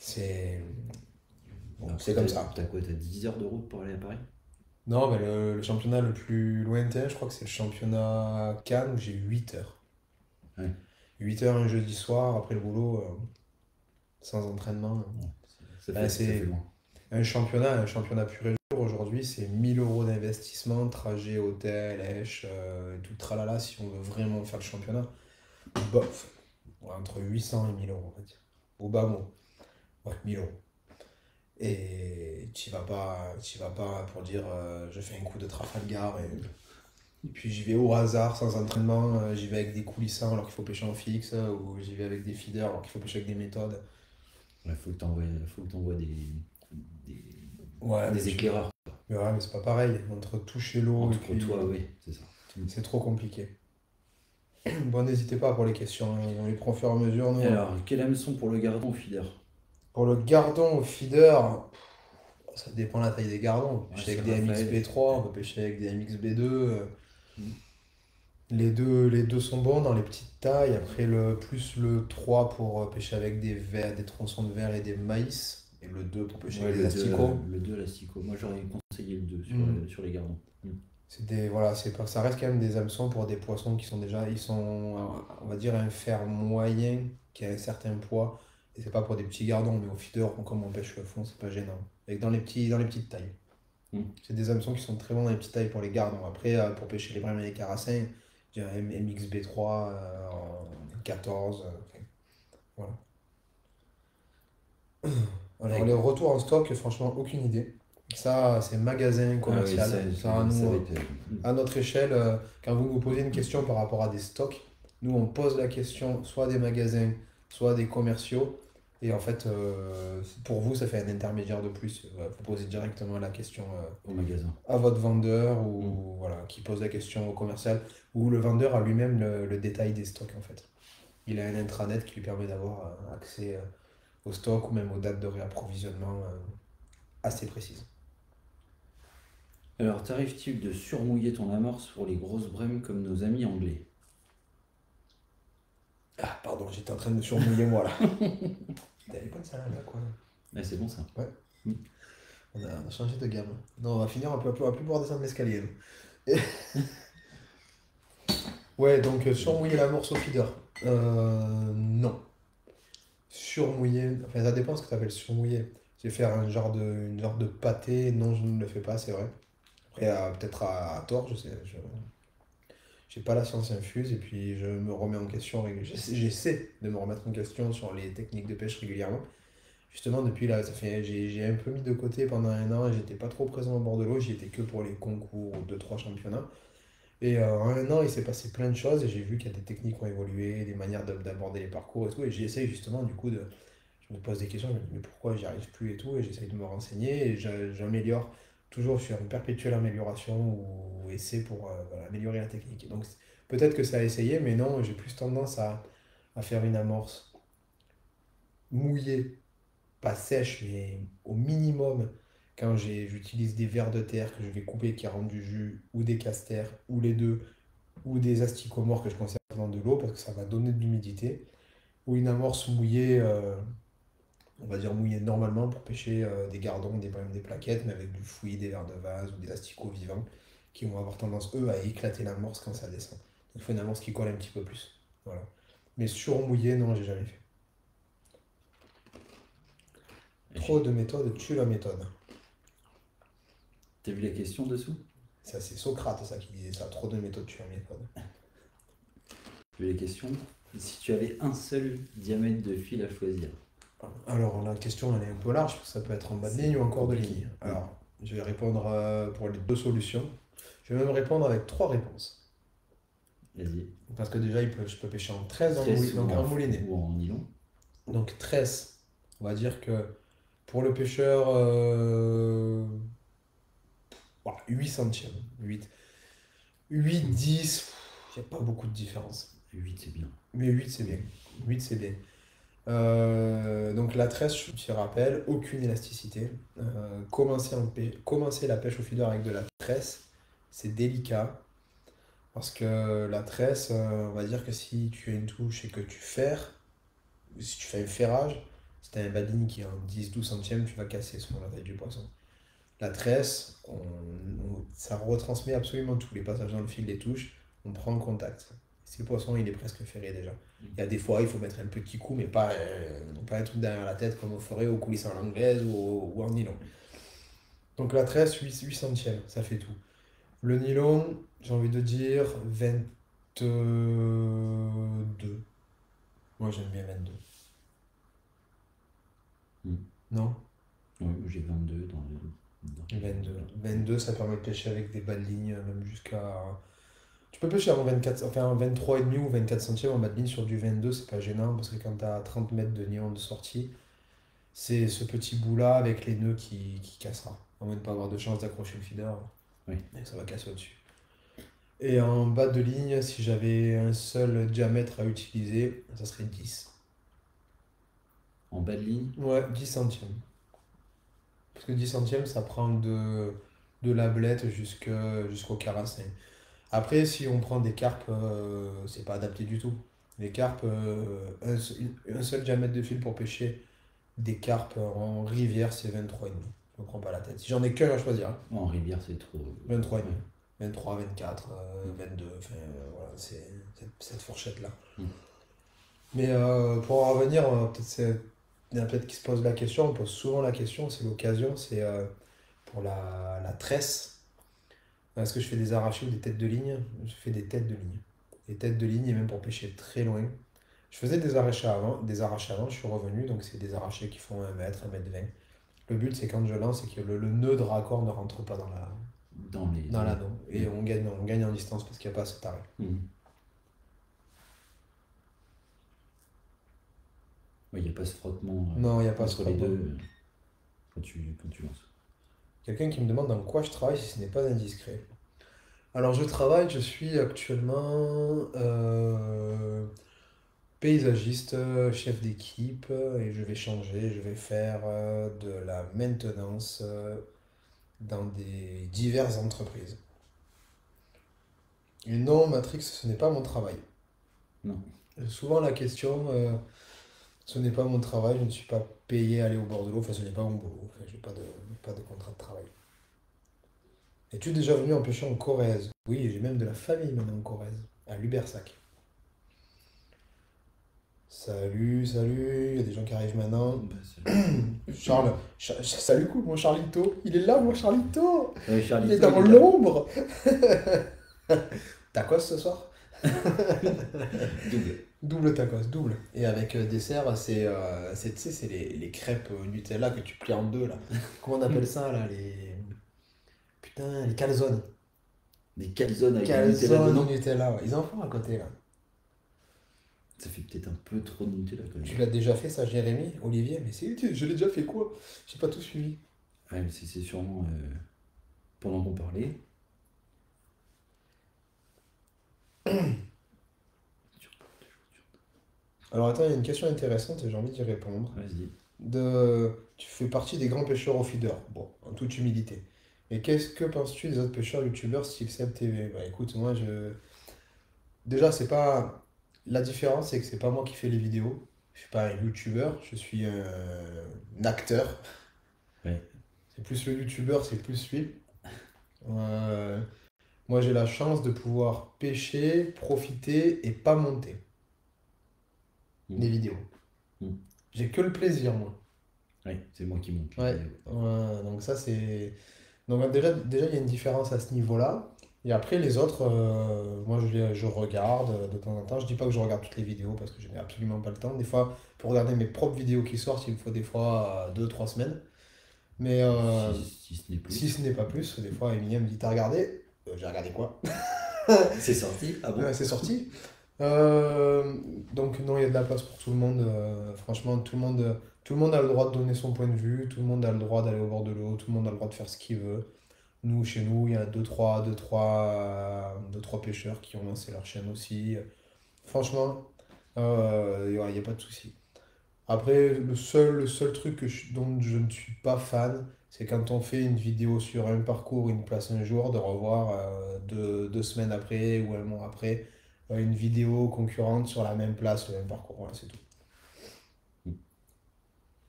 C'est bon, Après, c'est comme t'as- ça. T'as quoi? T'as dix heures de route pour aller à Paris? Non, mais le, le championnat le plus lointain, je crois que c'est le championnat Cannes où j'ai huit heures. Ouais. huit heures un jeudi soir après le boulot, euh, sans entraînement. Ouais, ça Ben, fait, ça fait c'est loin. un championnat, un championnat pur et dur aujourd'hui, c'est mille euros d'investissement, trajet, hôtel, èche, euh, tout tralala si on veut vraiment faire le championnat. Bof, ouais, entre huit cents et mille euros, on va dire. Au bas mot, ouais, mille euros. Et tu vas pas, tu vas pas pour dire euh, je fais un coup de Trafalgar et, et puis j'y vais au hasard sans entraînement, euh, j'y vais avec des coulissants alors qu'il faut pêcher en fixe, euh, ou j'y vais avec des feeders alors qu'il faut pêcher avec des méthodes. Il faut que t'envoies, faut que t'envoies des, des, Ouais, mais des tu- éclaireurs. mais ouais, mais c'est pas pareil. Entre toucher l'eau et Entre puis toi, oui, c'est ça. c'est trop compliqué. Bon, n'hésitez pas pour les questions, hein, on les prend au fur et à mesure. Nous, Alors, quel hameçon pour le gardon au feeder? pour le gardon au feeder, ça dépend de la taille des gardons. On peut Ouais, pêcher c'est avec des M X Raphaël. B trois, on peut pêcher avec des M X B deux. euh, Mm. Les deux, les deux sont bons dans les petites tailles. Après, le, plus le trois pour euh, pêcher avec des vers, des tronçons de verre et des maïs. Et le deux pour pêcher Ouais, avec des le deux, asticots. le deux l'asticot. Moi, j'aurais conseillé le deux sur, Mm. euh, sur les gardons. Mm. C'est des, voilà, c'est pas, ça reste quand même des hameçons pour des poissons qui sont déjà, ils sont, euh, on va dire, un fer moyen qui a un certain poids. Et c'est pas pour des petits gardons, mais au feeder, comme on pêche le fond, c'est pas gênant. Et dans les petits, dans les petites tailles. Mm. C'est des hameçons qui sont très bons dans les petites tailles pour les gardons. Après, euh, pour pêcher les brèmes et les carassins, j'ai un M- MX B trois euh, en quatorze. euh, enfin, voilà. Alors, Avec- les retours en stock, franchement, aucune idée. Ça, c'est magasin Ah oui, commercial. ça, Ça, ça- à ça nous, va euh, être. euh, à notre échelle, euh, quand vous nous posez une question par rapport à des stocks, nous on pose la question soit des magasins, soit des commerciaux. Et en fait, euh, pour vous, ça fait un intermédiaire de plus. Euh, Vous posez directement la question euh, au magasin. à votre vendeur ou voilà, qui pose la question au commercial, ou le vendeur a lui-même le, le détail des stocks en fait. Il a un intranet qui lui permet d'avoir euh, accès euh, aux stocks ou même aux dates de réapprovisionnement euh, assez précises. Alors, t'arrive-t-il de surmouiller ton amorce pour les grosses brèmes comme nos amis anglais? Ah, pardon, j'étais en train de surmouiller moi là. T'avais pas de salade là quoi. Ah, c'est bon ça. Ouais. Mm. On a, on a changé de gamme. Non, on va finir, un peu, on va plus pouvoir descendre l'escalier. nous. Et- Ouais, donc euh, surmouiller l'amorce au feeder. Euh, non. Surmouiller, enfin ça dépend ce que tu appelles surmouiller. C'est faire un genre de, une genre de pâté. Non, je ne le fais pas, c'est vrai. Après, euh, peut-être à, à tort, je sais. Je j'ai pas la science infuse et puis je me remets en question. rég- J'essaie j'essaie de me remettre en question sur les techniques de pêche régulièrement. Justement, depuis là, ça fait, j'ai j'ai un peu mis de côté pendant un an et j'étais pas trop présent au bord de l'eau. J'y étais que pour les concours ou deux, trois championnats. Et euh, en un an, il s'est passé plein de choses et j'ai vu qu'il y a des techniques qui ont évolué, des manières de- d'aborder les parcours et tout. Et j'essaye justement, du coup, de. Je me pose des questions, je me dis, mais pourquoi j'y arrive plus et tout. Et j'essaye de me renseigner et j'a- j'améliore. Toujours sur une perpétuelle amélioration ou essai pour euh, voilà, améliorer la technique. Et donc, c'est- peut-être que ça a essayé, mais non, j'ai plus tendance à, à faire une amorce mouillée pas sèche, mais au minimum, quand j'ai- j'utilise des vers de terre que je vais couper qui rendent du jus, ou des casters, ou les deux, ou des asticots morts que je conserve dans de l'eau parce que ça va donner de l'humidité, ou une amorce mouillée, euh, on va dire mouillée normalement pour pêcher euh, des gardons, des brèmes, des plaquettes, mais avec du fouillis, des vers de vase ou des asticots vivants qui vont avoir tendance, eux, à éclater l'amorce quand ça descend. Il faut une amorce qui colle un petit peu plus. Voilà. Mais surmouillé, non, j'ai jamais fait. Trop de méthodes tue la méthode. T'as vu la question dessous? Ça, c'est Socrate, ça, qui disait ça. Trop de méthodes tuent la méthode. T'as vu la question? Si tu avais un seul diamètre de fil à choisir. Alors, la question, elle est un peu large, parce que ça peut être en bas de ligne ou en corps de ligne. Alors, je vais répondre euh, pour les deux solutions. Je vais même répondre avec trois réponses. Vas-y. Parce que déjà, il peut- je peux pêcher en treize, en, Tresse mouli- donc ou en moulinet. ou en nylon. Donc treize, on va dire que pour le pêcheur, euh, voilà, huit centièmes. huit, huit dix, il n'y a pas beaucoup de différence. huit, c'est bien. Mais huit, c'est bien. huit, c'est bien. Euh, donc la tresse, je te rappelle, aucune élasticité. Euh, commencer, en pê- commencer la pêche au feeder avec de la tresse, c'est délicat. Parce que la tresse, euh, on va dire que si tu as une touche et que tu ferres, si tu fais un ferrage, Si tu as un bas de ligne qui est en dix douze centièmes, tu vas casser selon la taille du poisson. La tresse, on- on- ça retransmet absolument tout. Les passages dans le fil, les touches, on prend contact. Si le poisson, il est presque ferré déjà. Il y a des fois, il faut mettre un petit coup, mais pas, euh, pas un truc derrière la tête comme on ferait au coulissant à l'anglaise ou, au- ou en nylon. Donc la tresse, huit huit centièmes, ça fait tout. Le nylon, j'ai envie de dire vingt-deux. Moi, j'aime bien vingt-deux. Mm. Non? Ouais, moi, j'ai vingt-deux dans le. dans- vingt-deux. vingt-deux, ça permet de pêcher avec des bas de ligne, même jusqu'à. Tu peux pêcher en vingt-quatre, enfin en vingt-trois virgule cinq ou vingt-quatre centièmes en bas de ligne sur du vingt-deux, c'est pas gênant parce que quand tu as trente mètres de nylon de sortie, c'est ce petit bout-là avec les nœuds qui, qui cassera. À moins de pas avoir de chance d'accrocher le feeder, Oui. et ça va casser au-dessus. Et en bas de ligne, si j'avais un seul diamètre à utiliser, ça serait dix. En bas de ligne, Ouais, dix centièmes. Parce que dix centièmes, ça prend de, de la blette jusque- jusqu'au carassin. Après, si on prend des carpes, euh, c'est pas adapté du tout. Les carpes, euh, un, seul un seul diamètre de fil pour pêcher des carpes en rivière, c'est vingt-trois virgule cinq. Je me prends pas la tête. Si j'en ai qu'un à choisir, hein, en rivière, c'est trop. vingt-trois virgule Ouais. cinq. vingt-trois, vingt-quatre, euh, vingt-deux, enfin euh, voilà, c'est cette, cette fourchette-là. Mm. Mais euh, pour en revenir, euh, peut-être c'est- il y en a peut-être qui se posent la question, on pose souvent la question, c'est l'occasion, c'est euh, pour la, la tresse. Est-ce que je fais des arrachés ou des têtes de ligne? Je fais des têtes de ligne. Des têtes de ligne et même pour pêcher très loin. Je faisais des arrachés avant, des arrachés avant, je suis revenu, donc c'est des arrachés qui font un mètre, un mètre vingt. Le but c'est quand je lance, c'est que le, le nœud de raccord ne rentre pas dans la, Dans les. dans dans l'anneau. les- Et on gagne, on gagne en distance parce qu'il n'y a pas cet arrêt. Mm. Ouais, il n'y a pas ce frottement euh, Non, il n'y a pas ce entre les frottement. deux euh, quand tu, quand tu lances. Quelqu'un qui me demande dans quoi je travaille si ce n'est pas indiscret. Alors je travaille, je suis actuellement euh, paysagiste, euh, chef d'équipe, euh, et je vais changer, je vais faire euh, de la maintenance euh, dans des diverses entreprises. Et non, Matrix, ce n'est pas mon travail. Non. Souvent la question, euh, ce n'est pas mon travail, je ne suis pas payé à aller au bord de l'eau, enfin ce n'est pas mon boulot, enfin, je n'ai pas de, pas de contrat de travail. Es-tu déjà venu en pêcher en Corrèze? Oui, j'ai même de la famille maintenant en Corrèze, à Lubersac. Salut, salut, il y a des gens qui arrivent maintenant. Bah, salut. Charles, Cha- salut cool, mon Charlito. Il est là, mon Charlito. Ouais, Il Charlito, est dans il est là. l'ombre. Tacos ce soir? Double. Double tacos, double. Et avec euh, dessert, c'est euh, c'est, tu sais, c'est les, les crêpes euh, Nutella que tu plies en deux là. Comment on appelle ça là? Les. Putain, les calzones. Des calzones avec du Nutella Calzones au dedans. Nutella, ouais. Ils en font à côté là. Ça fait peut-être un peu trop de Nutella quand même. Tu l'as déjà fait ça, Jérémy? Olivier? Mais c'est utile, je l'ai déjà fait quoi? J'ai pas tout suivi. Ouais, mais c'est c'est sûrement euh, pendant qu'on parlait. Alors attends, il y a une question intéressante et j'ai envie d'y répondre. Vas-y. De... Tu fais partie des grands pêcheurs au feeder, bon, en toute humilité. Mais qu'est-ce que penses-tu des autres pêcheurs youtubeurs style Seb T V? Bah écoute, moi je. Déjà, c'est pas. La différence, c'est que c'est pas moi qui fais les vidéos. Je suis pas un youtubeur, je suis un, un acteur. Ouais. C'est plus le youtubeur, c'est plus lui. Euh, Moi j'ai la chance de pouvoir pêcher, profiter et pas monter Mm. des vidéos. Mm. J'ai que le plaisir, moi. Ouais, c'est moi qui monte. les Ouais, vidéos. ouais, donc ça c'est. Donc déjà, déjà, il y a une différence à ce niveau-là. Et après, les autres, euh, moi je, les- je regarde euh, de temps en temps. Je dis pas que je regarde toutes les vidéos parce que je n'ai absolument pas le temps. Des fois, pour regarder mes propres vidéos qui sortent, il me faut des fois deux trois semaines. Mais euh, Si, si ce n'est plus. si ce n'est pas plus, des fois, Emilia me dit, t'as regardé? Euh, J'ai regardé quoi? C'est sorti. Ah bon? Ouais, c'est sorti. Euh, donc non, il y a de la place pour tout le monde. euh, franchement, tout le monde, tout le monde a le droit de donner son point de vue. Tout le monde a le droit d'aller au bord de l'eau. Tout le monde a le droit de faire ce qu'il veut. Nous, chez nous, il y a deux, trois, deux, trois, deux, trois pêcheurs qui ont lancé leur chaîne aussi. Franchement, euh, il n'y a, il y a pas de souci. Après, le seul, le seul truc que je- dont je ne suis pas fan, c'est quand on fait une vidéo sur un parcours, une place un jour, de revoir euh, deux, deux semaines après ou un mois après euh, une vidéo concurrente sur la même place, le même parcours. Voilà, c'est tout.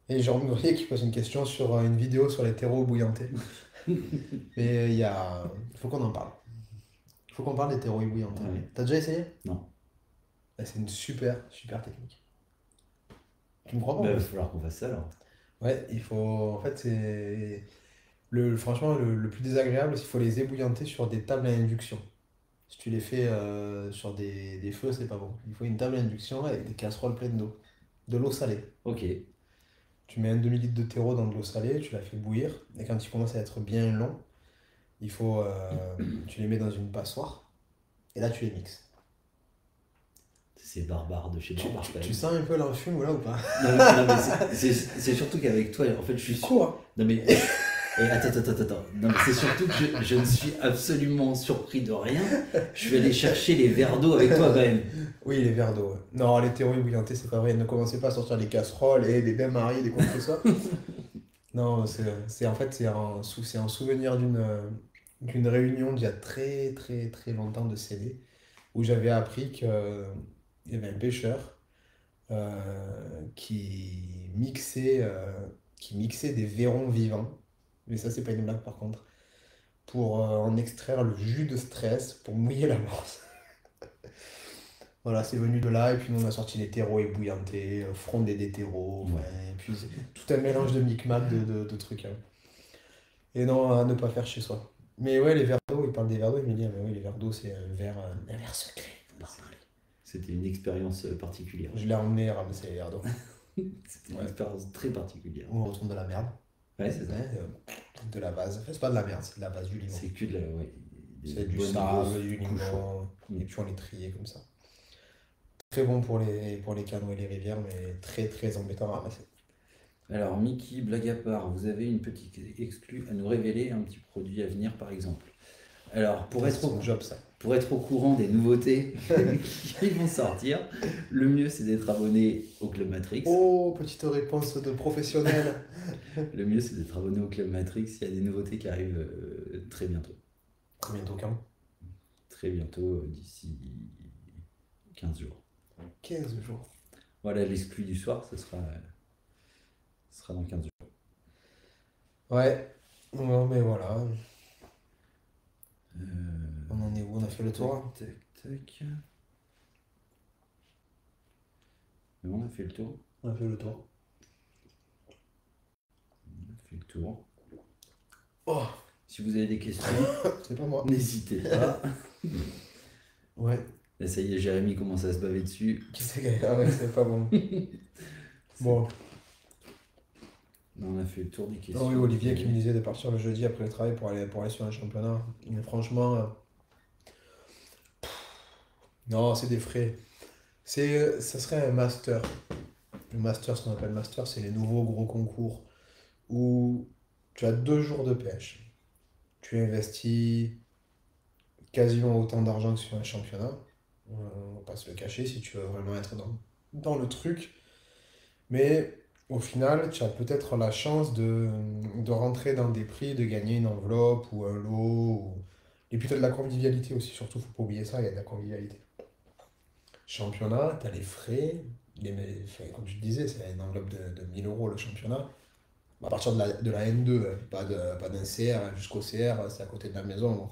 Et Jérôme Noyer qui pose une question sur euh, une vidéo sur les terreaux bouillantés. Mais il y a... il faut qu'on en parle. Il faut qu'on parle des terreaux bouillantés. Ouais. T'as déjà essayé? Non. Ouais, c'est une super, super technique. Tu me crois pas Bah, en il va plus? falloir qu'on fasse ça alors. Ouais, il faut... En fait, c'est... Le, franchement, le, le plus désagréable, c'est qu'il faut les ébouillanter sur des tables à induction. Si tu les fais euh, sur des, des feux, c'est pas bon. Il faut une table à induction avec des casseroles pleines d'eau. De l'eau salée. Ok. Tu mets un demi-litre de terreau dans de l'eau salée, tu la fais bouillir. Et quand il commence à être bien long, il faut, euh, tu les mets dans une passoire. Et là, tu les mixes. C'est barbare de chez Tu, barbare tu, quand tu même. sens un peu l'enfume là ou pas? Non, mais, non, mais c'est c'est- c'est surtout qu'avec toi, en fait, je suis Du sûr. coup, hein. Non, mais. Eh, attends, attends, attends, attends. Non, mais c'est surtout que je, je ne suis absolument surpris de rien. Je vais aller chercher les verres d'eau avec toi quand même. Oui, les verres d'eau. Ouais. Non, les terreaux ébouillantés, c'est pas vrai. Ne commencez pas à sortir des casseroles et des bains-maries, des quoi que ce soit. Non, c'est c'est- en fait, c'est un, sou- c'est un souvenir d'une euh, d'une réunion d'il y a très, très, très longtemps de C D où j'avais appris qu'il y avait un pêcheur euh, qui mixait, euh, qui mixait des vairons vivants. Mais ça, c'est pas une blague par contre. Pour euh, en extraire le jus de stress pour mouiller la morse. Voilà, c'est venu de là, et puis nous on a sorti les terreaux ébouillantés, euh, frondé des terreaux, Ouais. ouais, et puis c'est tout un mélange de micmac de, de, de trucs. Hein. Et non, à ne pas faire chez soi. Mais ouais, les verres d'eau, il parle des verres d'eau, il me dit, ah, mais oui, les verres d'eau, c'est un verre, euh, un verre secret, faut pas en parler. C'était une expérience euh, particulière. Je l'ai emmené ramasser les verres d'eau. C'était une Ouais. expérience très particulière. On retourne de la merde. Ouais, c'est ça. Ouais, euh, de la base. Enfin, c'est pas de la merde, c'est de la base du limon. C'est que de la. Ouais, des C'est du bonnes sable, grosses du couches, limon, ouais. et puis on les triait comme ça. Très bon pour les, pour les canaux et les rivières, mais très très embêtant à ramasser. Alors, Mickey, blague à part, vous avez une petite exclue à nous révéler, un petit produit à venir par exemple. Alors, pour C'est être, au, son job, ça. pour être au courant des nouveautés qui vont sortir, le mieux c'est d'être abonné au Club Matrix. Oh, petite réponse de professionnel. Le mieux c'est d'être abonné au Club Matrix. Il y a des nouveautés qui arrivent euh, très bientôt. Combien de quand? Très bientôt, euh, d'ici quinze jours. quinze jours. Voilà, l'exclu du soir, ce sera, euh, ce sera dans quinze jours. Ouais. Non, mais voilà. Euh, On en est où? On a fait le tour? Tac, tac, tac. Mais on a fait le tour. On a fait le tour. On a fait le tour. Oh, Si vous avez des questions, c'est pas moi. n'hésitez pas. Ouais. Là, ça y est, Jérémy commence à se baver dessus. Qui c'est qui a- Ah ouais, c'est pas bon. Bon. On a fait le tour des questions. Non, oui, Olivier qui me disait de partir le jeudi après le travail pour aller, pour aller sur un championnat. Mais franchement, euh, non, c'est des frais. C'est, ça serait un master. Le master, ce qu'on appelle master, c'est les nouveaux gros concours où tu as deux jours de pêche. Tu investis quasiment autant d'argent que sur un championnat. Euh, On va pas se le cacher si tu veux vraiment être dans, dans le truc. Mais au final, tu as peut-être la chance de, de rentrer dans des prix, de gagner une enveloppe ou un lot. ou- Et puis tu as de la convivialité aussi, surtout, faut pas oublier ça, il y a de la convivialité. Championnat, tu as les frais, les, enfin, comme je te disais, c'est une enveloppe de, de mille euros le championnat. À partir de la, de la N deux, hein, pas de, pas d'un C R jusqu'au C R, c'est à côté de la maison. Donc.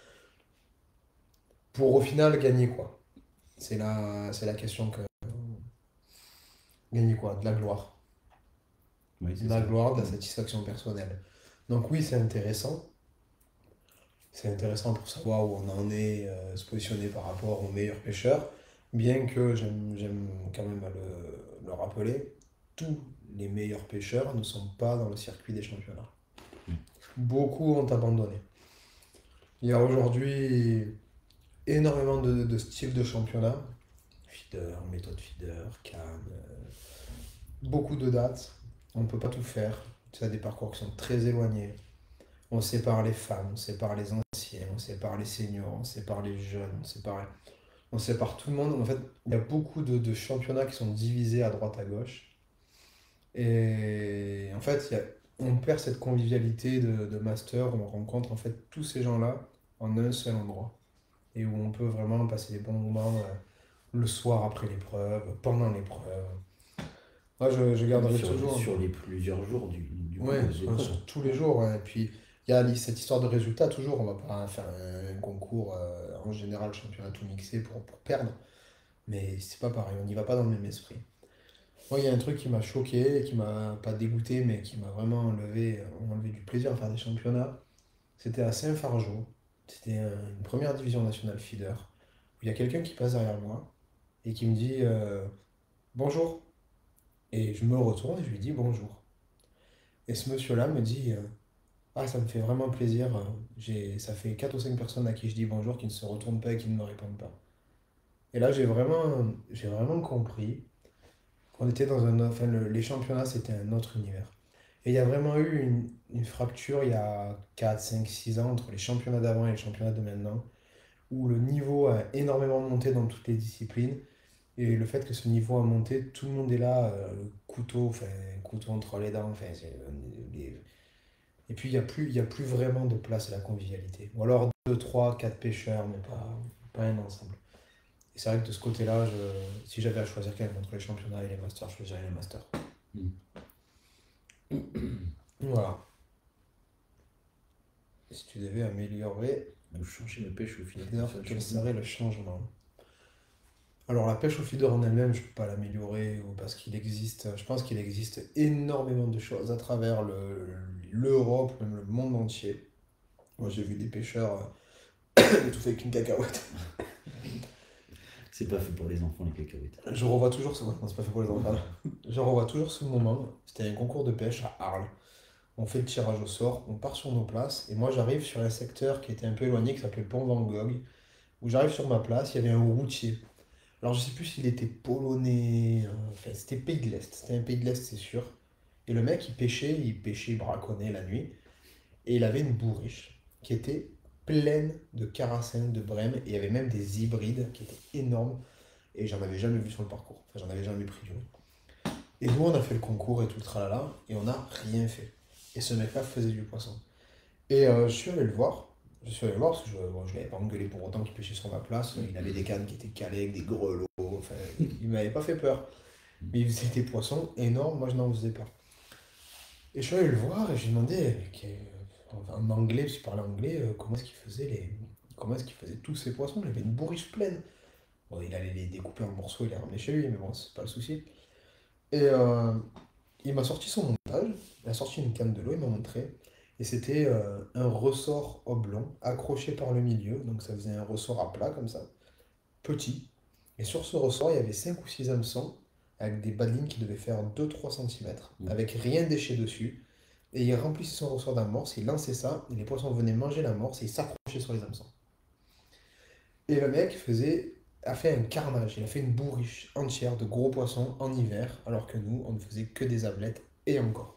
Pour au final gagner quoi? C'est la, c'est la question que. Gagner quoi? De la gloire. Oui, c'est De la ça. gloire, de la satisfaction personnelle. Donc oui, c'est intéressant. C'est intéressant pour savoir où on en est, euh, se positionner par rapport aux meilleurs pêcheurs. Bien que j'aime, j'aime quand même le, le rappeler, tous les meilleurs pêcheurs ne sont pas dans le circuit des championnats. Mm. Beaucoup ont abandonné. Il y a aujourd'hui énormément de, de styles de championnat. Feeder, méthode feeder, Cannes, euh, beaucoup de dates. On ne peut pas tout faire. Tu as des parcours qui sont très éloignés. On sépare les femmes, on sépare les anciens, on sépare les seniors, on sépare les jeunes, on sépare, on sépare tout le monde. En fait, il y a beaucoup de, de championnats qui sont divisés à droite à gauche. Et en fait, il y a- on perd cette convivialité de, de master où on rencontre en fait tous ces gens-là en un seul endroit. Et où on peut vraiment passer des bons moments euh, le soir après l'épreuve, pendant l'épreuve. Moi, je, je garderai sur, toujours. sur les plusieurs jours du, du coup, Ouais, des sur, épreuves. sur tous les jours. Ouais. Et puis, il y a li- cette histoire de résultat, toujours. On va pas faire un, un concours, euh, en général, championnat tout mixé pour, pour perdre. Mais c'est pas pareil, on n'y va pas dans le même esprit. Moi, il y a un truc qui m'a choqué, qui m'a pas dégoûté, mais qui m'a vraiment enlevé, enlevé du plaisir à faire des championnats. C'était à Saint-Fargeau. C'était euh, une première division nationale feeder. Où il y a quelqu'un qui passe derrière moi et qui me dit euh, bonjour. Et je me retourne et je lui dis bonjour. Et ce monsieur-là me dit euh, ah, ça me fait vraiment plaisir. euh, J'ai, ça fait quatre ou cinq personnes à qui je dis bonjour qui ne se retournent pas et qui ne me répondent pas. Et là, j'ai vraiment, j'ai vraiment compris qu'on était dans un autre. Enfin, le- les championnats, c'était un autre univers. Et il y a vraiment eu une, une fracture il y a quatre cinq six ans entre les championnats d'avant et les championnats de maintenant, où le niveau a énormément monté dans toutes les disciplines. Et le fait que ce niveau a monté, tout le monde est là, euh, couteau, enfin, couteau entre les dents. Enfin, c'est, euh, les- Et puis, il n'y a plus, il y a plus vraiment de place à la convivialité. Ou alors deux trois quatre pêcheurs, mais pas, pas un ensemble. Et c'est vrai que de ce côté-là, je, si j'avais à choisir quand même entre les championnats et les masters, je choisirais les masters. Mm. Voilà. Et si tu devais améliorer, Donc, changer la pêche au final. feeder, pour faire le quel championnat. serait le changement? Alors la pêche au feeder en elle-même, je ne peux pas l'améliorer ou parce qu'il existe, je pense qu'il existe énormément de choses à travers le- l'Europe, même le monde entier. Moi j'ai vu des pêcheurs euh, étouffés avec une cacahuète. C'est pas fait pour les enfants, les cacahuètes. Je revois toujours ce moment, c'est pas fait pour les enfants. Je revois toujours ce moment, c'était un concours de pêche à Arles. On fait le tirage au sort, on part sur nos places, et moi j'arrive sur un secteur qui était un peu éloigné, qui s'appelait le Pont Van Gogh, où j'arrive sur ma place, il y avait un routier. Alors je sais plus s'il était polonais, euh, enfin c'était pays de l'Est, c'était un pays de l'Est c'est sûr. Et le mec il pêchait, il pêchait, il braconnait la nuit, et il avait une bourriche qui était pleine de carassins, de brèmes, et il y avait même des hybrides qui étaient énormes, et j'en avais jamais vu sur le parcours, enfin j'en avais jamais pris du tout. Et nous on a fait le concours et tout le tralala, et on n'a rien fait. Et ce mec-là faisait du poisson. Et euh, je suis allé le voir. Je suis allé le voir parce que je ne l'avais pas engueulé pour autant qu'il pêchait sur ma place. Il avait des cannes qui étaient calées avec des grelots. Enfin, il ne m'avait pas fait peur. Mais il faisait des poissons énormes. Moi, je n'en faisais pas. Et je suis allé le voir et je lui ai demandé, euh, que- en anglais, parce qu'il parlait anglais, euh, comment est-ce qu'il faisait les... comment est-ce qu'il faisait tous ces poissons. Il avait une bourriche pleine. Bon, il allait les découper en morceaux et les ramener chez lui, mais bon, c'est pas le souci. Et euh, il m'a sorti son montage. Il a sorti une canne de l'eau, il m'a montré. Et c'était euh, un ressort oblong accroché par le milieu. Donc ça faisait un ressort à plat comme ça, petit. Et sur ce ressort, il y avait cinq ou six hameçons avec des badines qui devaient faire deux trois centimètres, Mm. avec rien d'éché dessus. Et il remplissait son ressort d'amorce, il lançait ça, et les poissons venaient manger l'amorce et ils s'accrochaient sur les hameçons. Et le mec faisait, a fait un carnage, il a fait une bourriche entière de gros poissons en hiver, alors que nous, on ne faisait que des ablettes et encore.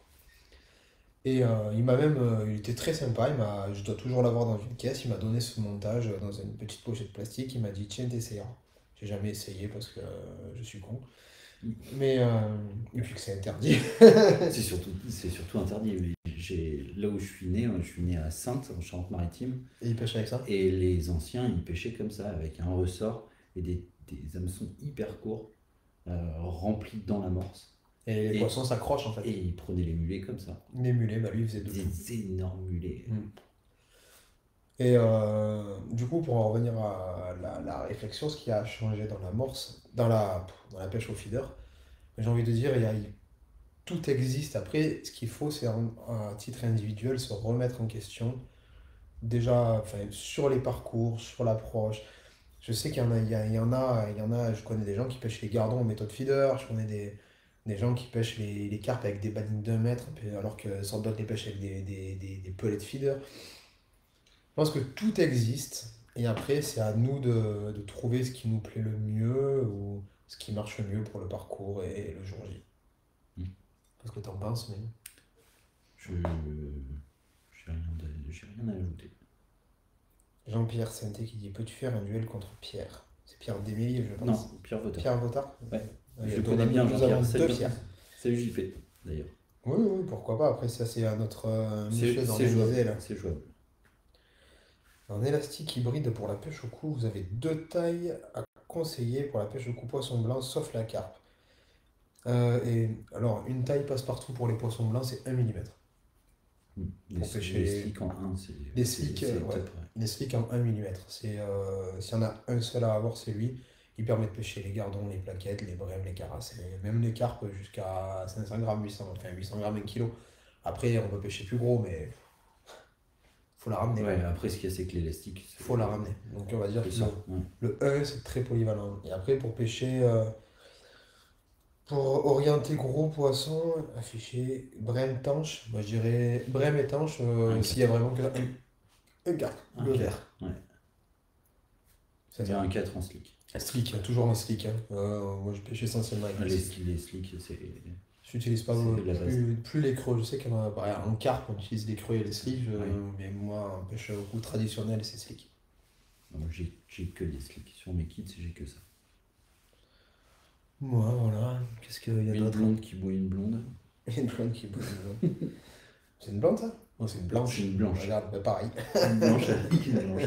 Et euh, il m'a même, euh, il était très sympa, il m'a, je dois toujours l'avoir dans une caisse, il m'a donné ce montage euh, dans une petite pochette plastique, il m'a dit tiens t'essayeras. J'ai jamais essayé parce que euh, je suis con. Mais, euh, et puis que c'est interdit. C'est surtout, c'est surtout interdit. Mais j'ai, là où je suis né, je suis né à Saintes, en Charente-Maritime, Et il pêche avec ça? et les anciens, ils pêchaient comme ça, avec un ressort et des, des hameçons hyper courts, euh, remplis dans l'amorce. Et les Et, poissons s'accrochent en fait. et ils prenaient les mulets comme ça. Les mulets, bah lui il faisait deux. Des énormes mulets. Mm. Et euh, du coup, pour en revenir à la, la réflexion, ce qui a changé dans la morse, dans la, dans la pêche au feeder, j'ai envie de dire, il y a, tout existe. Après, ce qu'il faut, c'est en- à titre individuel se remettre en question. Déjà, enfin, sur les parcours, sur l'approche. Je sais qu'il y en a, il y a- il y en a, il y en a, je connais des gens qui pêchent les gardons en méthode feeder, je connais des, des gens qui pêchent les, les carpes avec des badines d'un mètre, puis alors que sans doute les pêchent avec des, des, des, des pellets feeder. Je pense que tout existe, et après, c'est à nous de, de trouver ce qui nous plaît le mieux, ou ce qui marche le mieux pour le parcours et, le jour J. Mm. Qu'est-ce que t'en penses, mais... Je j'ai rien, de- j'ai rien à ajouter. Jean-Pierre Sainté qui dit peux-tu faire un duel contre Pierre? C'est Pierre Démélier, je pense. Non, Pierre Votard. Pierre Votard? Ouais. Ouais, Je donc connais nous- bien nous Jean-Pierre. avons deux Salut, Pierre. salut J P, d'ailleurs. Oui, oui, pourquoi pas. Après, ça, c'est à notre euh, C'est monsieur c'est d'organiser, jouable. là. C'est jouable. Un élastique hybride pour la pêche au cou. Vous avez deux tailles à conseiller pour la pêche au cou poisson blanc, sauf la carpe. Euh, et alors, une taille passe-partout pour les poissons blancs, c'est un millimètre. Hmm. Les, Pour les pêcher. slicks en un, c'est Les c'est- slicks, c'est euh, ouais. top. Ouais. Les slicks en un millimètre. C'est, euh, s'il y en a un seul à avoir, c'est lui. Il permet de pêcher les gardons, les plaquettes, les brèmes, les carassets, même les carpes jusqu'à cinq cents grammes, huit cents, enfin huit cents grammes, un kilo. Après, on peut pêcher plus gros, mais faut la ramener. Ouais, après, ce qu'il y a, c'est que l'élastique, c'est Faut la ramener. Donc, on va dire c'est que ça. le, Ouais. le un, c'est très polyvalent. Et après, pour pêcher, euh, pour orienter gros poisson, afficher brème tanche, moi je dirais brème et tanche, euh, Un s'il y a quatre. vraiment que un, un carpe, Un le quatre. vert. Ouais. C'est Il y a ça. un quatre en slick. Slick, il y a toujours un slick, hein. Euh, moi je pêche essentiellement avec Ah, les Les, slicks. les slicks, c'est. J'utilise pas C'est la base. plus, plus les creux. Je sais qu'il y en a pareil, en carpe, on utilise des creux et les slicks, je- Ouais. mais moi, en pêche au coup traditionnel, c'est slick. Non, j'ai j'ai que des slicks. Sur mes kits, j'ai que ça. Moi, voilà. Qu'est-ce qu'il y a Une d'autre? blonde qui boit une blonde. Une blonde qui bouge. C'est une blonde, ça? Non, c'est une blanche. C'est une blanche. Regarde, bah, pareil. Une blanche avec une blanche.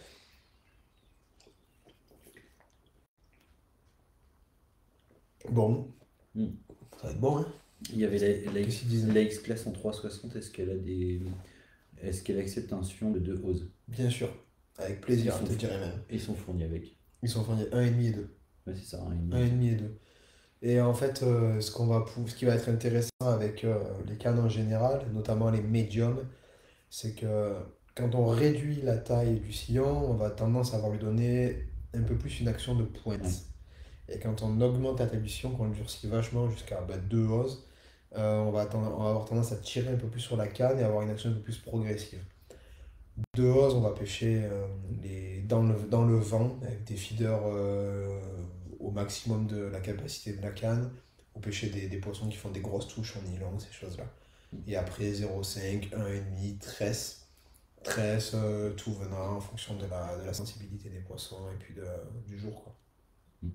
Bon, Hmm. ça va être bon, hein? Il y avait la, la, Qu'est-ce qu'ils disent? la X-Class en trois cent soixante. Est-ce qu'elle a des. Est-ce qu'elle accepte un sillon de deux oses? Bien sûr. Avec plaisir, Ils je te sont, dirais même. ils sont fournis avec. Ils sont fournis un virgule cinq et deux. Ouais, c'est ça, un et demi. un virgule cinq et deux. Et en fait, euh, ce qu'on va, pou- ce qui va être intéressant avec euh, les cannes en général, notamment les médiums, c'est que quand on réduit la taille du sillon, on va tendance à avoir lui donner un peu plus une action de pointe. Ouais. Et quand on augmente la taille du sillon, qu'on le durcit vachement jusqu'à bah, deux oses, euh, on va, ten- on va avoir tendance à tirer un peu plus sur la canne et avoir une action un peu plus progressive. Deux oses, on va pêcher euh, les, dans le, dans le vent avec des feeders euh, au maximum de la capacité de la canne, ou pêcher des, des poissons qui font des grosses touches en nylon, ces choses-là. Et après zéro virgule cinq, un virgule cinq, tresse, tresse, euh, tout venant en fonction de la, de la sensibilité des poissons et puis de, du jour, quoi. Mm.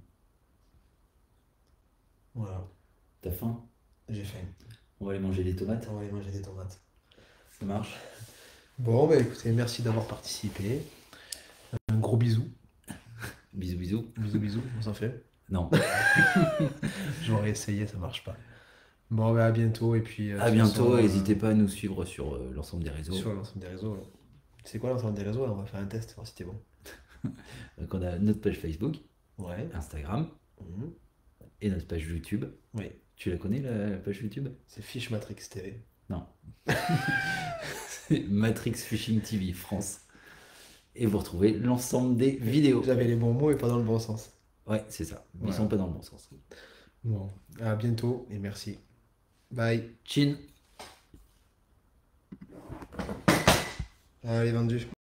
Voilà, T'as faim? j'ai faim. On va aller manger des tomates. On va aller manger des tomates. Ça marche? Bon, bah écoutez, merci d'avoir participé. Un gros bisou. Bisous, bisous. Bisous, bisous, on s'en fait. Non. J'aurais essayé, ça marche pas. Bon, bah à bientôt et puis. euh, À de toute bientôt. façon, euh, N'hésitez pas à nous suivre sur euh, l'ensemble des réseaux. sur l'ensemble des réseaux. Là. C'est quoi l'ensemble des réseaux? Là, on va faire un test, voir si t'es bon. Donc, on a notre page Facebook, Ouais. Instagram Mhm. et notre page YouTube. Oui. Tu la connais, la, la page YouTube? C'est Fish Matrix T V. Non. C'est Matrix Fishing T V France. Et vous retrouvez l'ensemble des vidéos. J'avais les bons mots et pas dans le bon sens. Ouais, c'est ça. Ils Voilà. sont pas dans le bon sens. Bon, à bientôt et merci. Bye. Chin. Allez, vendu.